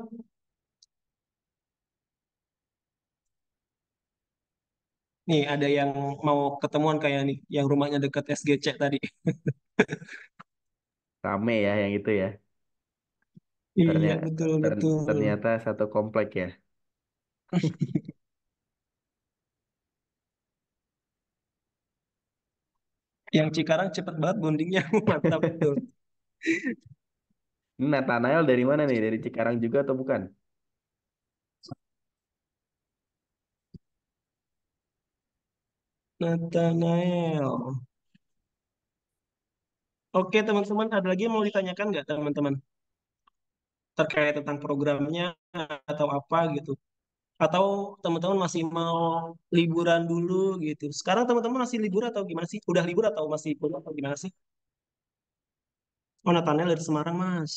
nih ada yang mau ketemuan kayak nih, yang rumahnya dekat SGC tadi. Rame ya yang itu ya. Iya Ternyata betul betul. ternyata satu komplek ya. Yang Cikarang cepet banget bondingnya, mantap betul. Ini Nathanael dari mana nih? Dari Cikarang juga atau bukan? Nathanael. Oke teman-teman, ada lagi yang mau ditanyakan nggak teman-teman? Terkait tentang programnya atau apa gitu? Atau teman-teman masih mau liburan dulu gitu? Sekarang teman-teman masih libur atau gimana sih? Udah libur atau masih kuliah atau gimana sih? Oh, Nathanael dari Semarang, Mas.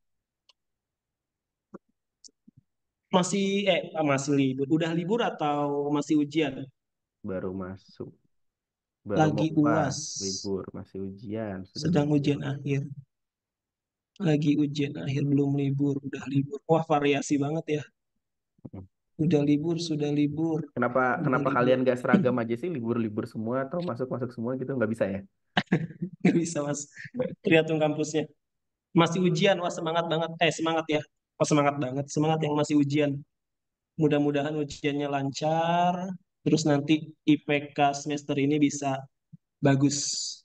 Masih masih libur. Udah libur atau masih ujian? Baru masuk. Baru mau Lagi pas UAS. libur, masih ujian, sudah Sedang libur. ujian akhir. Lagi ujian akhir belum libur, udah libur. Wah, variasi banget ya. Udah libur, sudah libur, Kenapa udah kenapa libur. kalian gak seragam aja sih libur-libur semua atau masuk-masuk semua gitu nggak bisa ya? Nggak bisa, Mas. Tergantung kampusnya. Masih ujian, wah semangat banget. Semangat ya. Oh, semangat banget. Semangat yang masih ujian. Mudah-mudahan ujiannya lancar. Terus nanti IPK semester ini bisa bagus.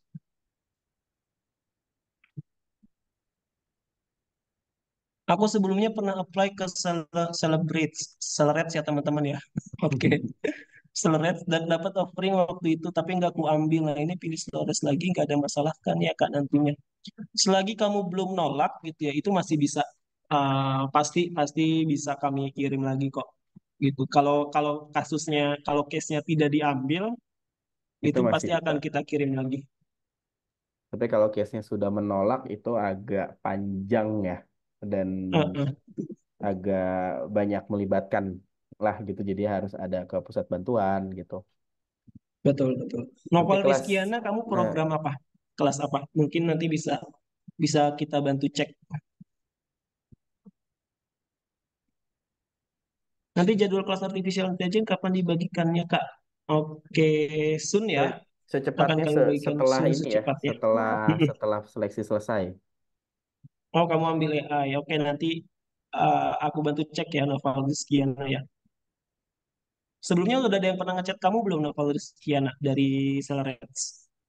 Aku sebelumnya pernah apply ke Celebrate ya teman-teman ya. Oke. Celebrate dan dapat offering waktu itu, tapi nggak aku ambil. Nah ini pilih Flores lagi, nggak ada masalah kan ya kak nantinya. Selagi kamu belum nolak gitu ya, itu masih bisa pasti pasti bisa kami kirim lagi kok. Gitu. Kalau kalau kalau case-nya tidak diambil, Itu itu masih pasti bisa. akan kita kirim lagi. Tapi kalau case-nya sudah menolak itu agak panjang ya dan Heeh, agak banyak melibatkan lah gitu. Jadi harus ada ke pusat bantuan gitu. betul betul. Nanti Novel kelas, Rizkiana, kamu nah program apa? Kelas apa? Mungkin nanti bisa bisa kita bantu cek. Nanti jadwal kelas artificial intelligence kapan dibagikannya, Kak? Oke, soon ya. se- Akan secepatnya kami bagikan setelah soon ini ya, secepatnya. setelah setelah seleksi selesai. Oh, kamu ambil AI. Oke, nanti aku bantu cek ya Noval Rizkiana ya. Sebelumnya udah ada yang pernah ngechat kamu belum Noval Rizkiana dari Celereds?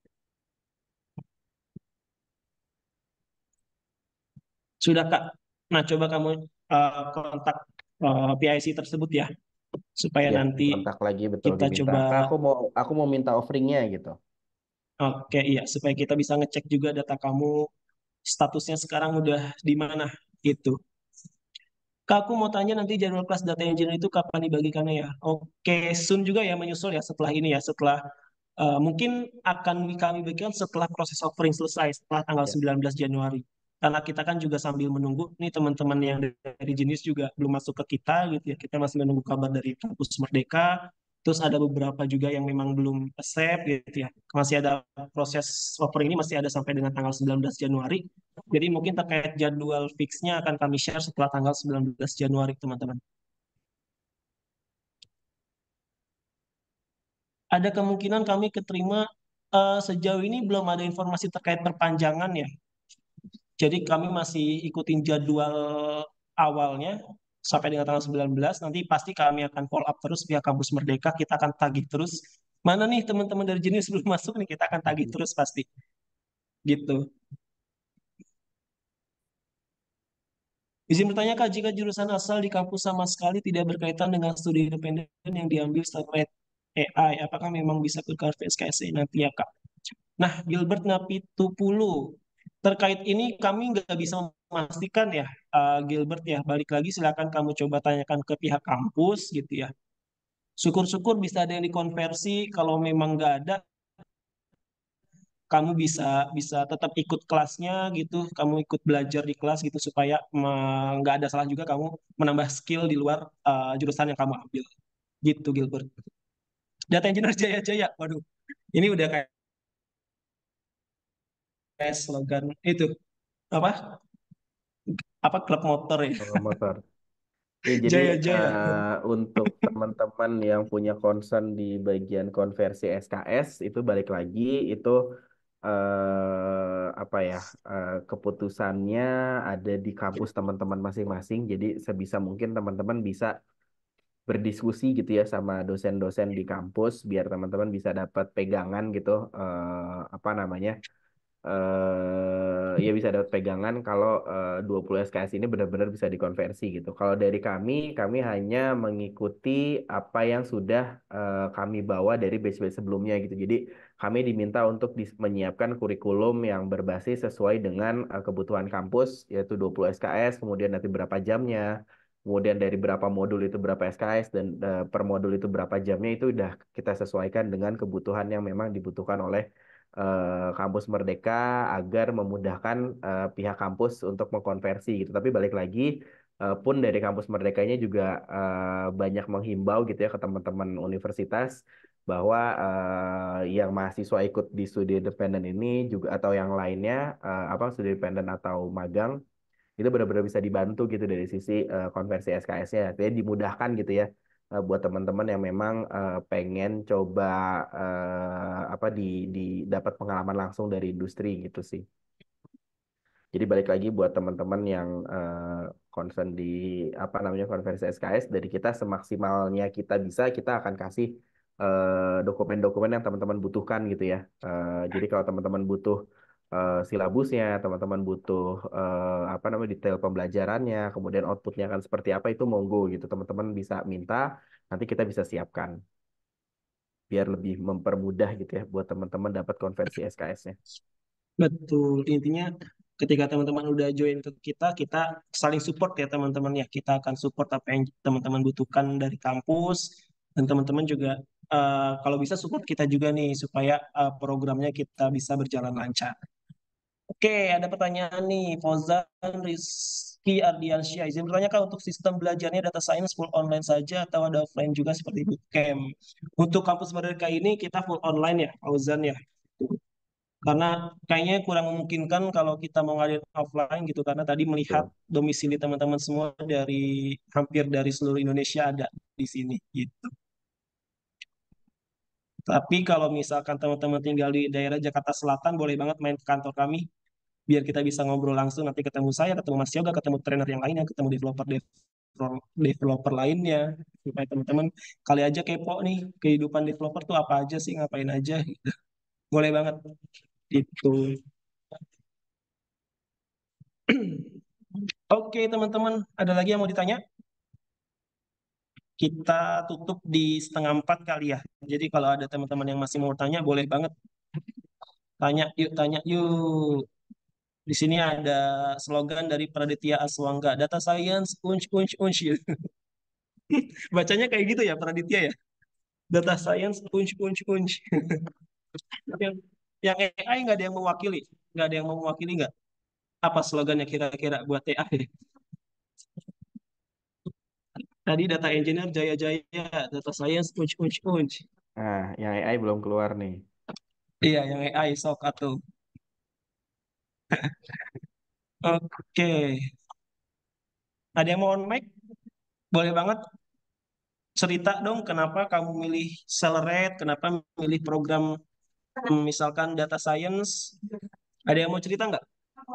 Sudah, Kak. Nah, coba kamu kontak PIC tersebut ya, supaya Ya, nanti dikontak lagi betul kita diminta. coba. Kak, aku mau minta offeringnya gitu. Oke, iya, supaya kita bisa ngecek juga data kamu statusnya sekarang udah di mana gitu. Kak, aku mau tanya nanti jadwal kelas data engineer itu kapan dibagikannya ya? Oke, soon juga ya menyusul ya setelah ini ya, setelah mungkin akan kami bagikan setelah proses offering selesai, setelah tanggal Ya. 19 Januari. Karena kita kan juga sambil menunggu, nih teman-teman yang dari jenis juga belum masuk ke kita gitu ya. Kita masih menunggu kabar dari kampus Merdeka. Terus ada beberapa juga yang memang belum accept gitu ya. Masih ada proses offering ini masih ada sampai dengan tanggal 19 Januari. Jadi mungkin terkait jadwal fixnya akan kami share setelah tanggal 19 Januari, teman-teman. Ada kemungkinan kami keterima, sejauh ini belum ada informasi terkait perpanjangan ya. Jadi kami masih ikutin jadwal awalnya sampai dengan tanggal 19. Nanti pasti kami akan follow up terus via Kampus Merdeka. Kita akan tagih terus. Mana nih teman-teman dari Jenius belum masuk nih, kita akan tagih terus pasti. Gitu. Izin bertanya Kak, jika jurusan asal di kampus sama sekali tidak berkaitan dengan studi independen yang diambil setelah AI, apakah memang bisa berkarir SKSI nanti ya Kak? Nah, Gilbert Napitupulu, terkait ini kami nggak bisa memastikan ya, Gilbert ya. Balik lagi silakan kamu coba tanyakan ke pihak kampus gitu ya. Syukur-syukur bisa ada yang dikonversi. Kalau memang nggak ada, kamu bisa bisa tetap ikut kelasnya gitu. Kamu ikut belajar di kelas gitu supaya nggak ada salah juga kamu menambah skill di luar jurusan yang kamu ambil. Gitu Gilbert. Data Engineer Jaya Jaya. Waduh, ini udah kayak slogan itu apa? Apa klub motor ya? Motor. Ya, jadi Jaya Jaya. untuk teman-teman yang punya concern di bagian konversi SKS itu balik lagi itu apa ya keputusannya ada di kampus teman-teman masing-masing. Jadi sebisa mungkin teman-teman bisa berdiskusi gitu ya sama dosen-dosen di kampus biar teman-teman bisa dapat pegangan gitu apa namanya ya bisa dapat pegangan kalau 20 SKS ini benar-benar bisa dikonversi gitu. Kalau dari kami hanya mengikuti apa yang sudah kami bawa dari batch-batch sebelumnya gitu. Jadi kami diminta untuk menyiapkan kurikulum yang berbasis sesuai dengan kebutuhan kampus, yaitu 20 SKS, kemudian nanti berapa jamnya, kemudian dari berapa modul itu berapa SKS, dan per modul itu berapa jamnya itu udah kita sesuaikan dengan kebutuhan yang memang dibutuhkan oleh kampus Merdeka agar memudahkan pihak kampus untuk mengkonversi gitu. Tapi balik lagi pun dari kampus Merdekanya juga banyak menghimbau gitu ya ke teman-teman universitas bahwa yang mahasiswa ikut di studi independen ini juga atau yang lainnya apa studi independen atau magang itu benar-benar bisa dibantu gitu dari sisi konversi SKS-nya. Jadi dimudahkan gitu ya buat teman-teman yang memang pengen coba apa di dapat pengalaman langsung dari industri gitu sih. Jadi balik lagi buat teman-teman yang concern di apa namanya konversi SKS dari kita semaksimalnya kita bisa kita akan kasih dokumen-dokumen yang teman-teman butuhkan gitu ya. Jadi kalau teman-teman butuh silabusnya, teman-teman butuh apa namanya detail pembelajarannya, kemudian outputnya akan seperti apa itu monggo gitu. Teman-teman bisa minta, nanti kita bisa siapkan biar lebih mempermudah gitu ya buat teman-teman dapat konversi SKS-nya. Betul. Intinya ketika teman-teman udah join ke kita, kita saling support ya teman-teman ya. Kita akan support apa yang teman-teman butuhkan dari kampus dan teman-teman juga kalau bisa support kita juga nih supaya programnya kita bisa berjalan lancar. Oke, ada pertanyaan nih, Fauzan Rizky Ardiansyah. Izin bertanya Kak, untuk sistem belajarnya data science full online saja atau ada offline juga seperti bootcamp? Untuk kampus Merdeka ini kita full online ya, Fauzan ya. Karena kayaknya kurang memungkinkan kalau kita mau ngadain offline gitu, karena tadi melihat Betul. domisili teman-teman semua dari hampir dari seluruh Indonesia ada di sini gitu. Tapi kalau misalkan teman-teman tinggal di daerah Jakarta Selatan, boleh banget main ke kantor kami biar kita bisa ngobrol langsung, nanti ketemu saya, ketemu Mas Yoga, ketemu trainer yang lainnya, ketemu developer lainnya, supaya teman-teman kali aja kepo nih kehidupan developer tuh apa aja sih, ngapain aja gitu. Boleh banget itu. Oke teman-teman, ada lagi yang mau ditanya? Kita tutup di 3:30 kali ya. Jadi kalau ada teman-teman yang masih mau tanya, boleh banget tanya yuk, tanya yuk. Di sini ada slogan dari Praditya Aswangga, Data Science, unch, unch, unch. Bacanya kayak gitu ya, Praditya ya. Data Science, unch, unch, unch. Yang, yang AI nggak ada yang mewakili, nggak ada yang mau mewakili nggak? Apa slogannya kira-kira buat AI? Tadi data engineer Jaya Jaya, data science unch, unch, unch. Nah, yang AI belum keluar nih. Iya, yang AI sok atau. Oke. Ada yang mau on mic? Boleh banget. cerita dong kenapa kamu milih Accelerate, kenapa milih program misalkan data science. Ada yang mau cerita nggak?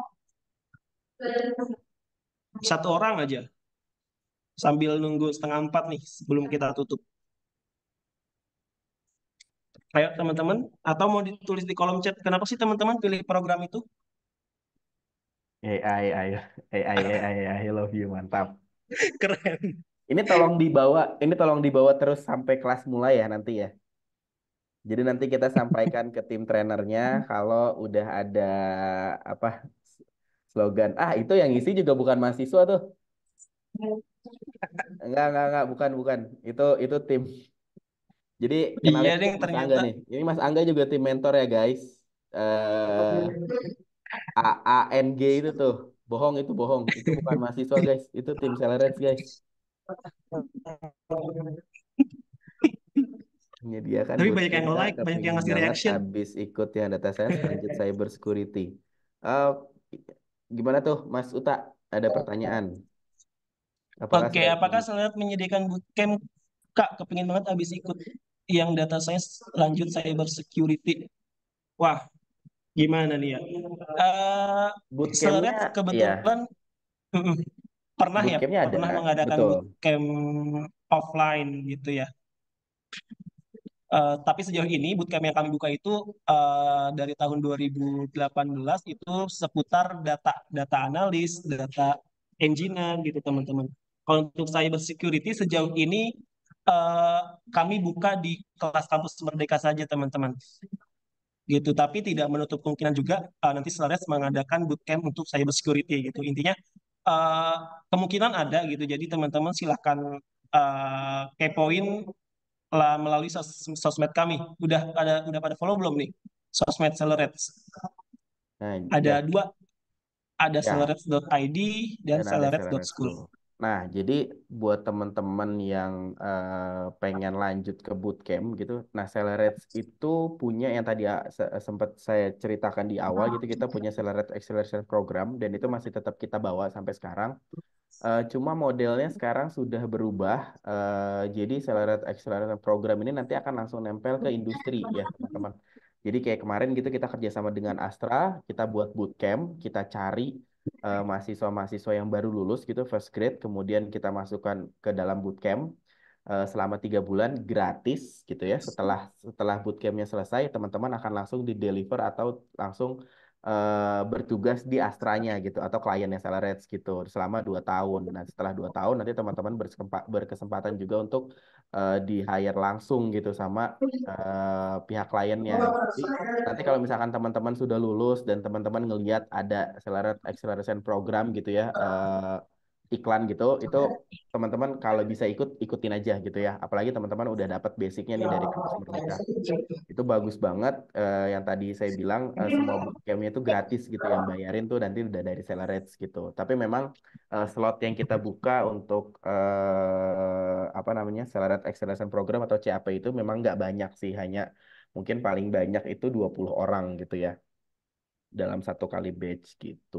Satu orang aja, sambil nunggu setengah 4 nih sebelum kita tutup. Ayo teman-teman, atau mau ditulis di kolom chat, kenapa sih teman-teman pilih program itu? AI, I love you, mantap. Keren. Ini tolong dibawa terus sampai kelas mulai ya nanti ya. Jadi nanti kita sampaikan ke tim trainernya kalau udah ada apa slogan. Ah, itu yang isi juga bukan mahasiswa tuh. Enggak, bukan, bukan. Itu tim. Jadi Iya kenalin deh, ini Mas Angga ternyata. nih. Ini Mas Angga juga tim mentor ya, guys. Eh AANG itu tuh. Bohong itu bohong. Itu bukan mahasiswa, guys. Itu tim Celerets, guys. Menyediakan Tapi banyak bootcamp yang kak, like, banyak yang kepingin ngasih banget reaction. abis ikut yang data science lanjut cyber security. Eh, Gimana tuh Mas Uta? Ada pertanyaan? Apakah Oke, sudah apakah bisa? Selat menyediakan bootcamp? Kak, kepingin banget abis ikut yang data science lanjut cyber security. Wah, gimana nih ya? Bootcampnya, Selat ya, kebetulan mm, pernah ya, bootcampnya ada, pernah mengadakan betul. bootcamp offline gitu ya. Tapi sejauh ini bootcamp yang kami buka itu dari tahun 2018 itu seputar data data analis, data engineer gitu teman-teman. Kalau untuk cyber security sejauh ini eh, kami buka di kelas kampus Merdeka saja teman-teman. Gitu. Tapi tidak menutup kemungkinan juga nanti Selares mengadakan bootcamp untuk cyber security gitu. Intinya eh, kemungkinan ada gitu. Jadi teman-teman silahkan kepoin lah melalui sosmed kami. Udah pada follow belum nih? Sosmed Celerets. Nah, Ada ya, dua, ada ya. celerets.id dan Dan ada Celeret celerets.school. School. Nah, jadi buat teman-teman yang pengen lanjut ke bootcamp gitu, nah Celeret itu punya yang tadi sempat saya ceritakan di awal gitu, kita punya Celeret Acceleration Program dan itu masih tetap kita bawa sampai sekarang. Cuma modelnya sekarang sudah berubah. Jadi Accelerate Acceleration Program ini nanti akan langsung nempel ke industri ya teman-teman. Jadi kayak kemarin gitu kita kerjasama dengan Astra, kita buat bootcamp, kita cari mahasiswa-mahasiswa yang baru lulus gitu first grade, kemudian kita masukkan ke dalam bootcamp selama 3 bulan gratis gitu ya. Setelah setelah bootcampnya selesai, teman-teman akan langsung di deliver atau langsung bertugas di Astranya gitu atau kliennya Celerets gitu selama 2 tahun. Nah setelah 2 tahun nanti teman-teman berkesempatan juga untuk di hire langsung gitu sama pihak kliennya. Jadi nanti kalau misalkan teman-teman sudah lulus dan teman-teman ngelihat ada acceleration program gitu ya iklan gitu, itu teman-teman kalau bisa ikutin aja gitu ya. Apalagi teman-teman udah dapat basicnya nih dari kampus Merdeka. Itu bagus banget. Yang tadi saya bilang semua bootcampnya itu gratis gitu, yang bayarin tuh nanti udah dari Celerets gitu. Tapi memang slot yang kita buka untuk apa namanya Celeret Acceleration Program atau CAP itu memang nggak banyak sih, hanya mungkin paling banyak itu 20 orang gitu ya dalam satu kali batch gitu.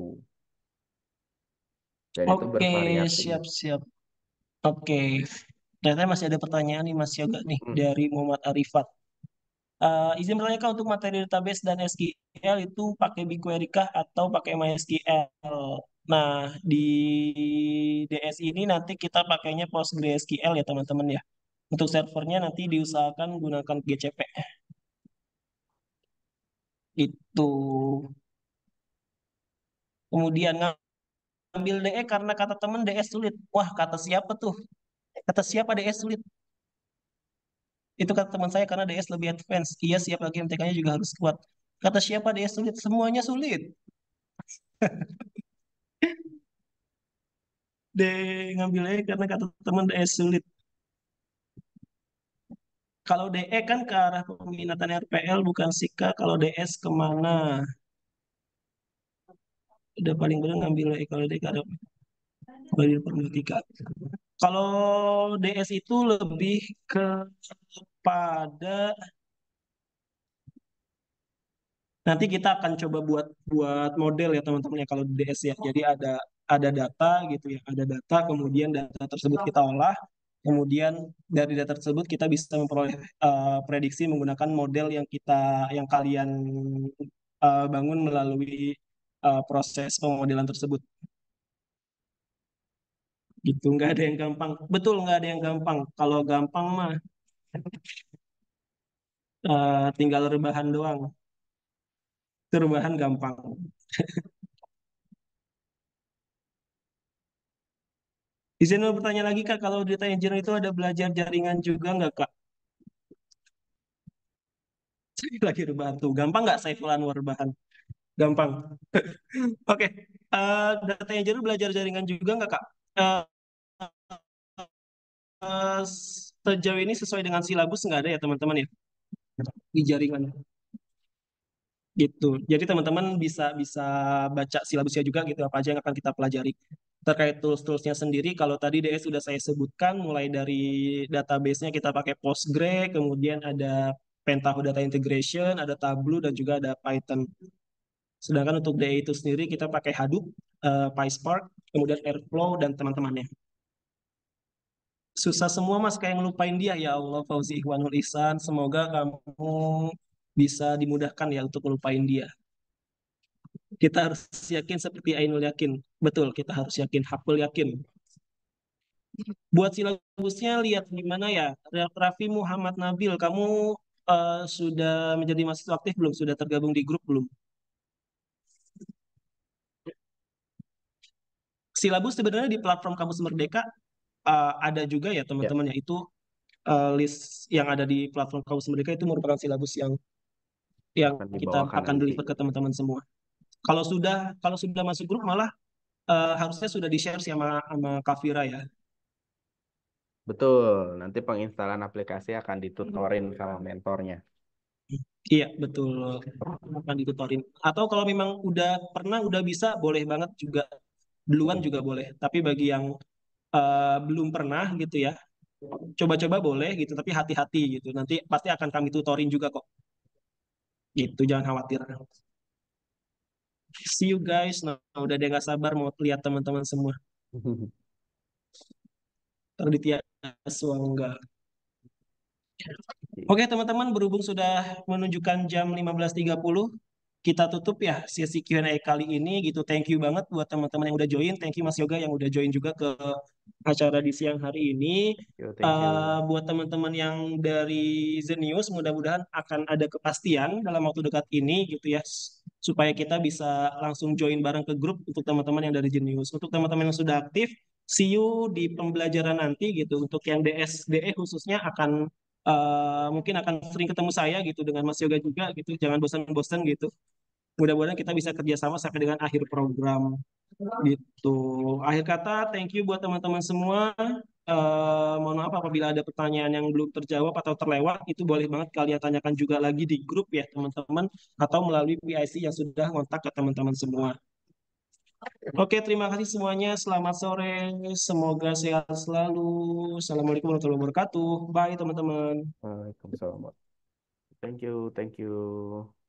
Dan itu Oke, bervariasi. siap-siap. Oke. Ternyata masih ada pertanyaan nih Mas Yoga nih Hmm. dari Muhammad Arifat. Izin bertanya Kak, untuk materi database dan SQL itu pakai BigQuery kah atau pakai MySQL? Nah, di DS ini nanti kita pakainya PostgreSQL ya teman-teman ya. Untuk servernya nanti diusahakan gunakan GCP. Itu. Kemudian ngambil DE karena kata teman DS sulit. Wah, kata siapa tuh? Kata siapa DS sulit? Itu kata teman saya karena DS lebih advance. Iya, siap lagi MTK-nya juga harus kuat. Kata siapa DS sulit? Semuanya sulit. D ngambil E karena kata teman DS sulit. Kalau DE kan ke arah peminatan RPL bukan SIKA. Kalau DS kemana? Udah paling benar ngambil E. Kalau DE ke arah informatika. Kalau DS itu lebih kepada nanti kita akan coba buat buat model ya teman-teman ya kalau di DS ya. Jadi ada data gitu ya, ada data kemudian data tersebut kita olah Kemudian dari data tersebut kita bisa memperoleh prediksi menggunakan model yang kalian bangun melalui proses pemodelan tersebut. Gitu, nggak ada yang gampang. Betul, nggak ada yang gampang. Kalau gampang mah tinggal rebahan doang. Itu rebahan gampang. Izin mau bertanya lagi Kak, kalau data engineer itu ada belajar jaringan juga nggak Kak? Saya lagi rebahan tuh. Gampang nggak Saiful Anwar rebahan? Gampang. Oke, data engineer belajar jaringan juga nggak Kak? Eh, Sejauh ini sesuai dengan silabus nggak ada ya teman-teman ya di jaringan gitu. Jadi teman-teman bisa bisa baca silabusnya juga gitu apa aja yang akan kita pelajari. Terkait tools-toolsnya sendiri, kalau tadi DS sudah saya sebutkan, mulai dari database-nya kita pakai Postgre, kemudian ada Pentaho Data Integration, ada Tableau, dan juga ada Python. Sedangkan untuk DE itu sendiri kita pakai Hadoop, PySpark, kemudian Airflow, dan teman-temannya. Susah semua mas kayak ngelupain dia ya Allah Fauzi Ikhwanul Ihsan. Semoga kamu bisa dimudahkan ya untuk ngelupain dia. Kita harus yakin seperti Ainul yakin. Betul, kita harus yakin, hakul yakin. Buat silabusnya lihat gimana ya. Raffi Muhammad Nabil, kamu sudah menjadi mahasiswa aktif belum? Sudah tergabung di grup belum? Silabus sebenarnya di platform Kampus Merdeka ada juga ya Ya, teman-teman ya. Itu list yang ada di platform Kampus Merdeka itu merupakan silabus yang akan kita dibawakan akan nanti. deliver ke teman-teman semua. Kalau sudah masuk grup malah harusnya sudah di-share sama Kafira ya. Betul, nanti penginstalan aplikasi akan ditutorin sama mentornya. Iya, betul. Akan ditutorin. Atau kalau memang udah pernah, udah bisa, boleh banget juga. Duluan juga boleh. Tapi bagi yang belum pernah gitu ya, coba-coba boleh gitu, tapi hati-hati gitu. Nanti pasti akan kami tutorin juga kok. Gitu, jangan khawatir. See you guys. Nah, udah dia nggak sabar mau lihat teman-teman semua. Terditia Suangga. Oke teman-teman, berhubung sudah menunjukkan jam 15.30, kita tutup ya sesi Q&A kali ini gitu. Thank you banget buat teman-teman yang udah join. Thank you Mas Yoga yang udah join juga ke acara di siang hari ini. Yo, thank you. Buat teman-teman yang dari Zenius, mudah-mudahan akan ada kepastian dalam waktu dekat ini gitu ya, supaya kita bisa langsung join bareng ke grup untuk teman-teman yang dari Zenius. Untuk teman-teman yang sudah aktif, see you di pembelajaran nanti gitu. Untuk yang DSDE khususnya mungkin akan sering ketemu saya gitu dengan Mas Yoga juga gitu. Jangan bosan-bosan gitu. Mudah-mudahan kita bisa kerjasama sampai dengan akhir program gitu. Akhir kata, thank you buat teman-teman semua. Mohon maaf apabila ada pertanyaan yang belum terjawab atau terlewat, itu boleh banget kalian tanyakan juga lagi di grup ya teman-teman, atau melalui PIC yang sudah kontak ke teman-teman semua. Oke, terima kasih semuanya. Selamat sore. Semoga sehat selalu. Assalamualaikum warahmatullahi wabarakatuh. Bye teman-teman. Waalaikumsalam. Thank you, thank you.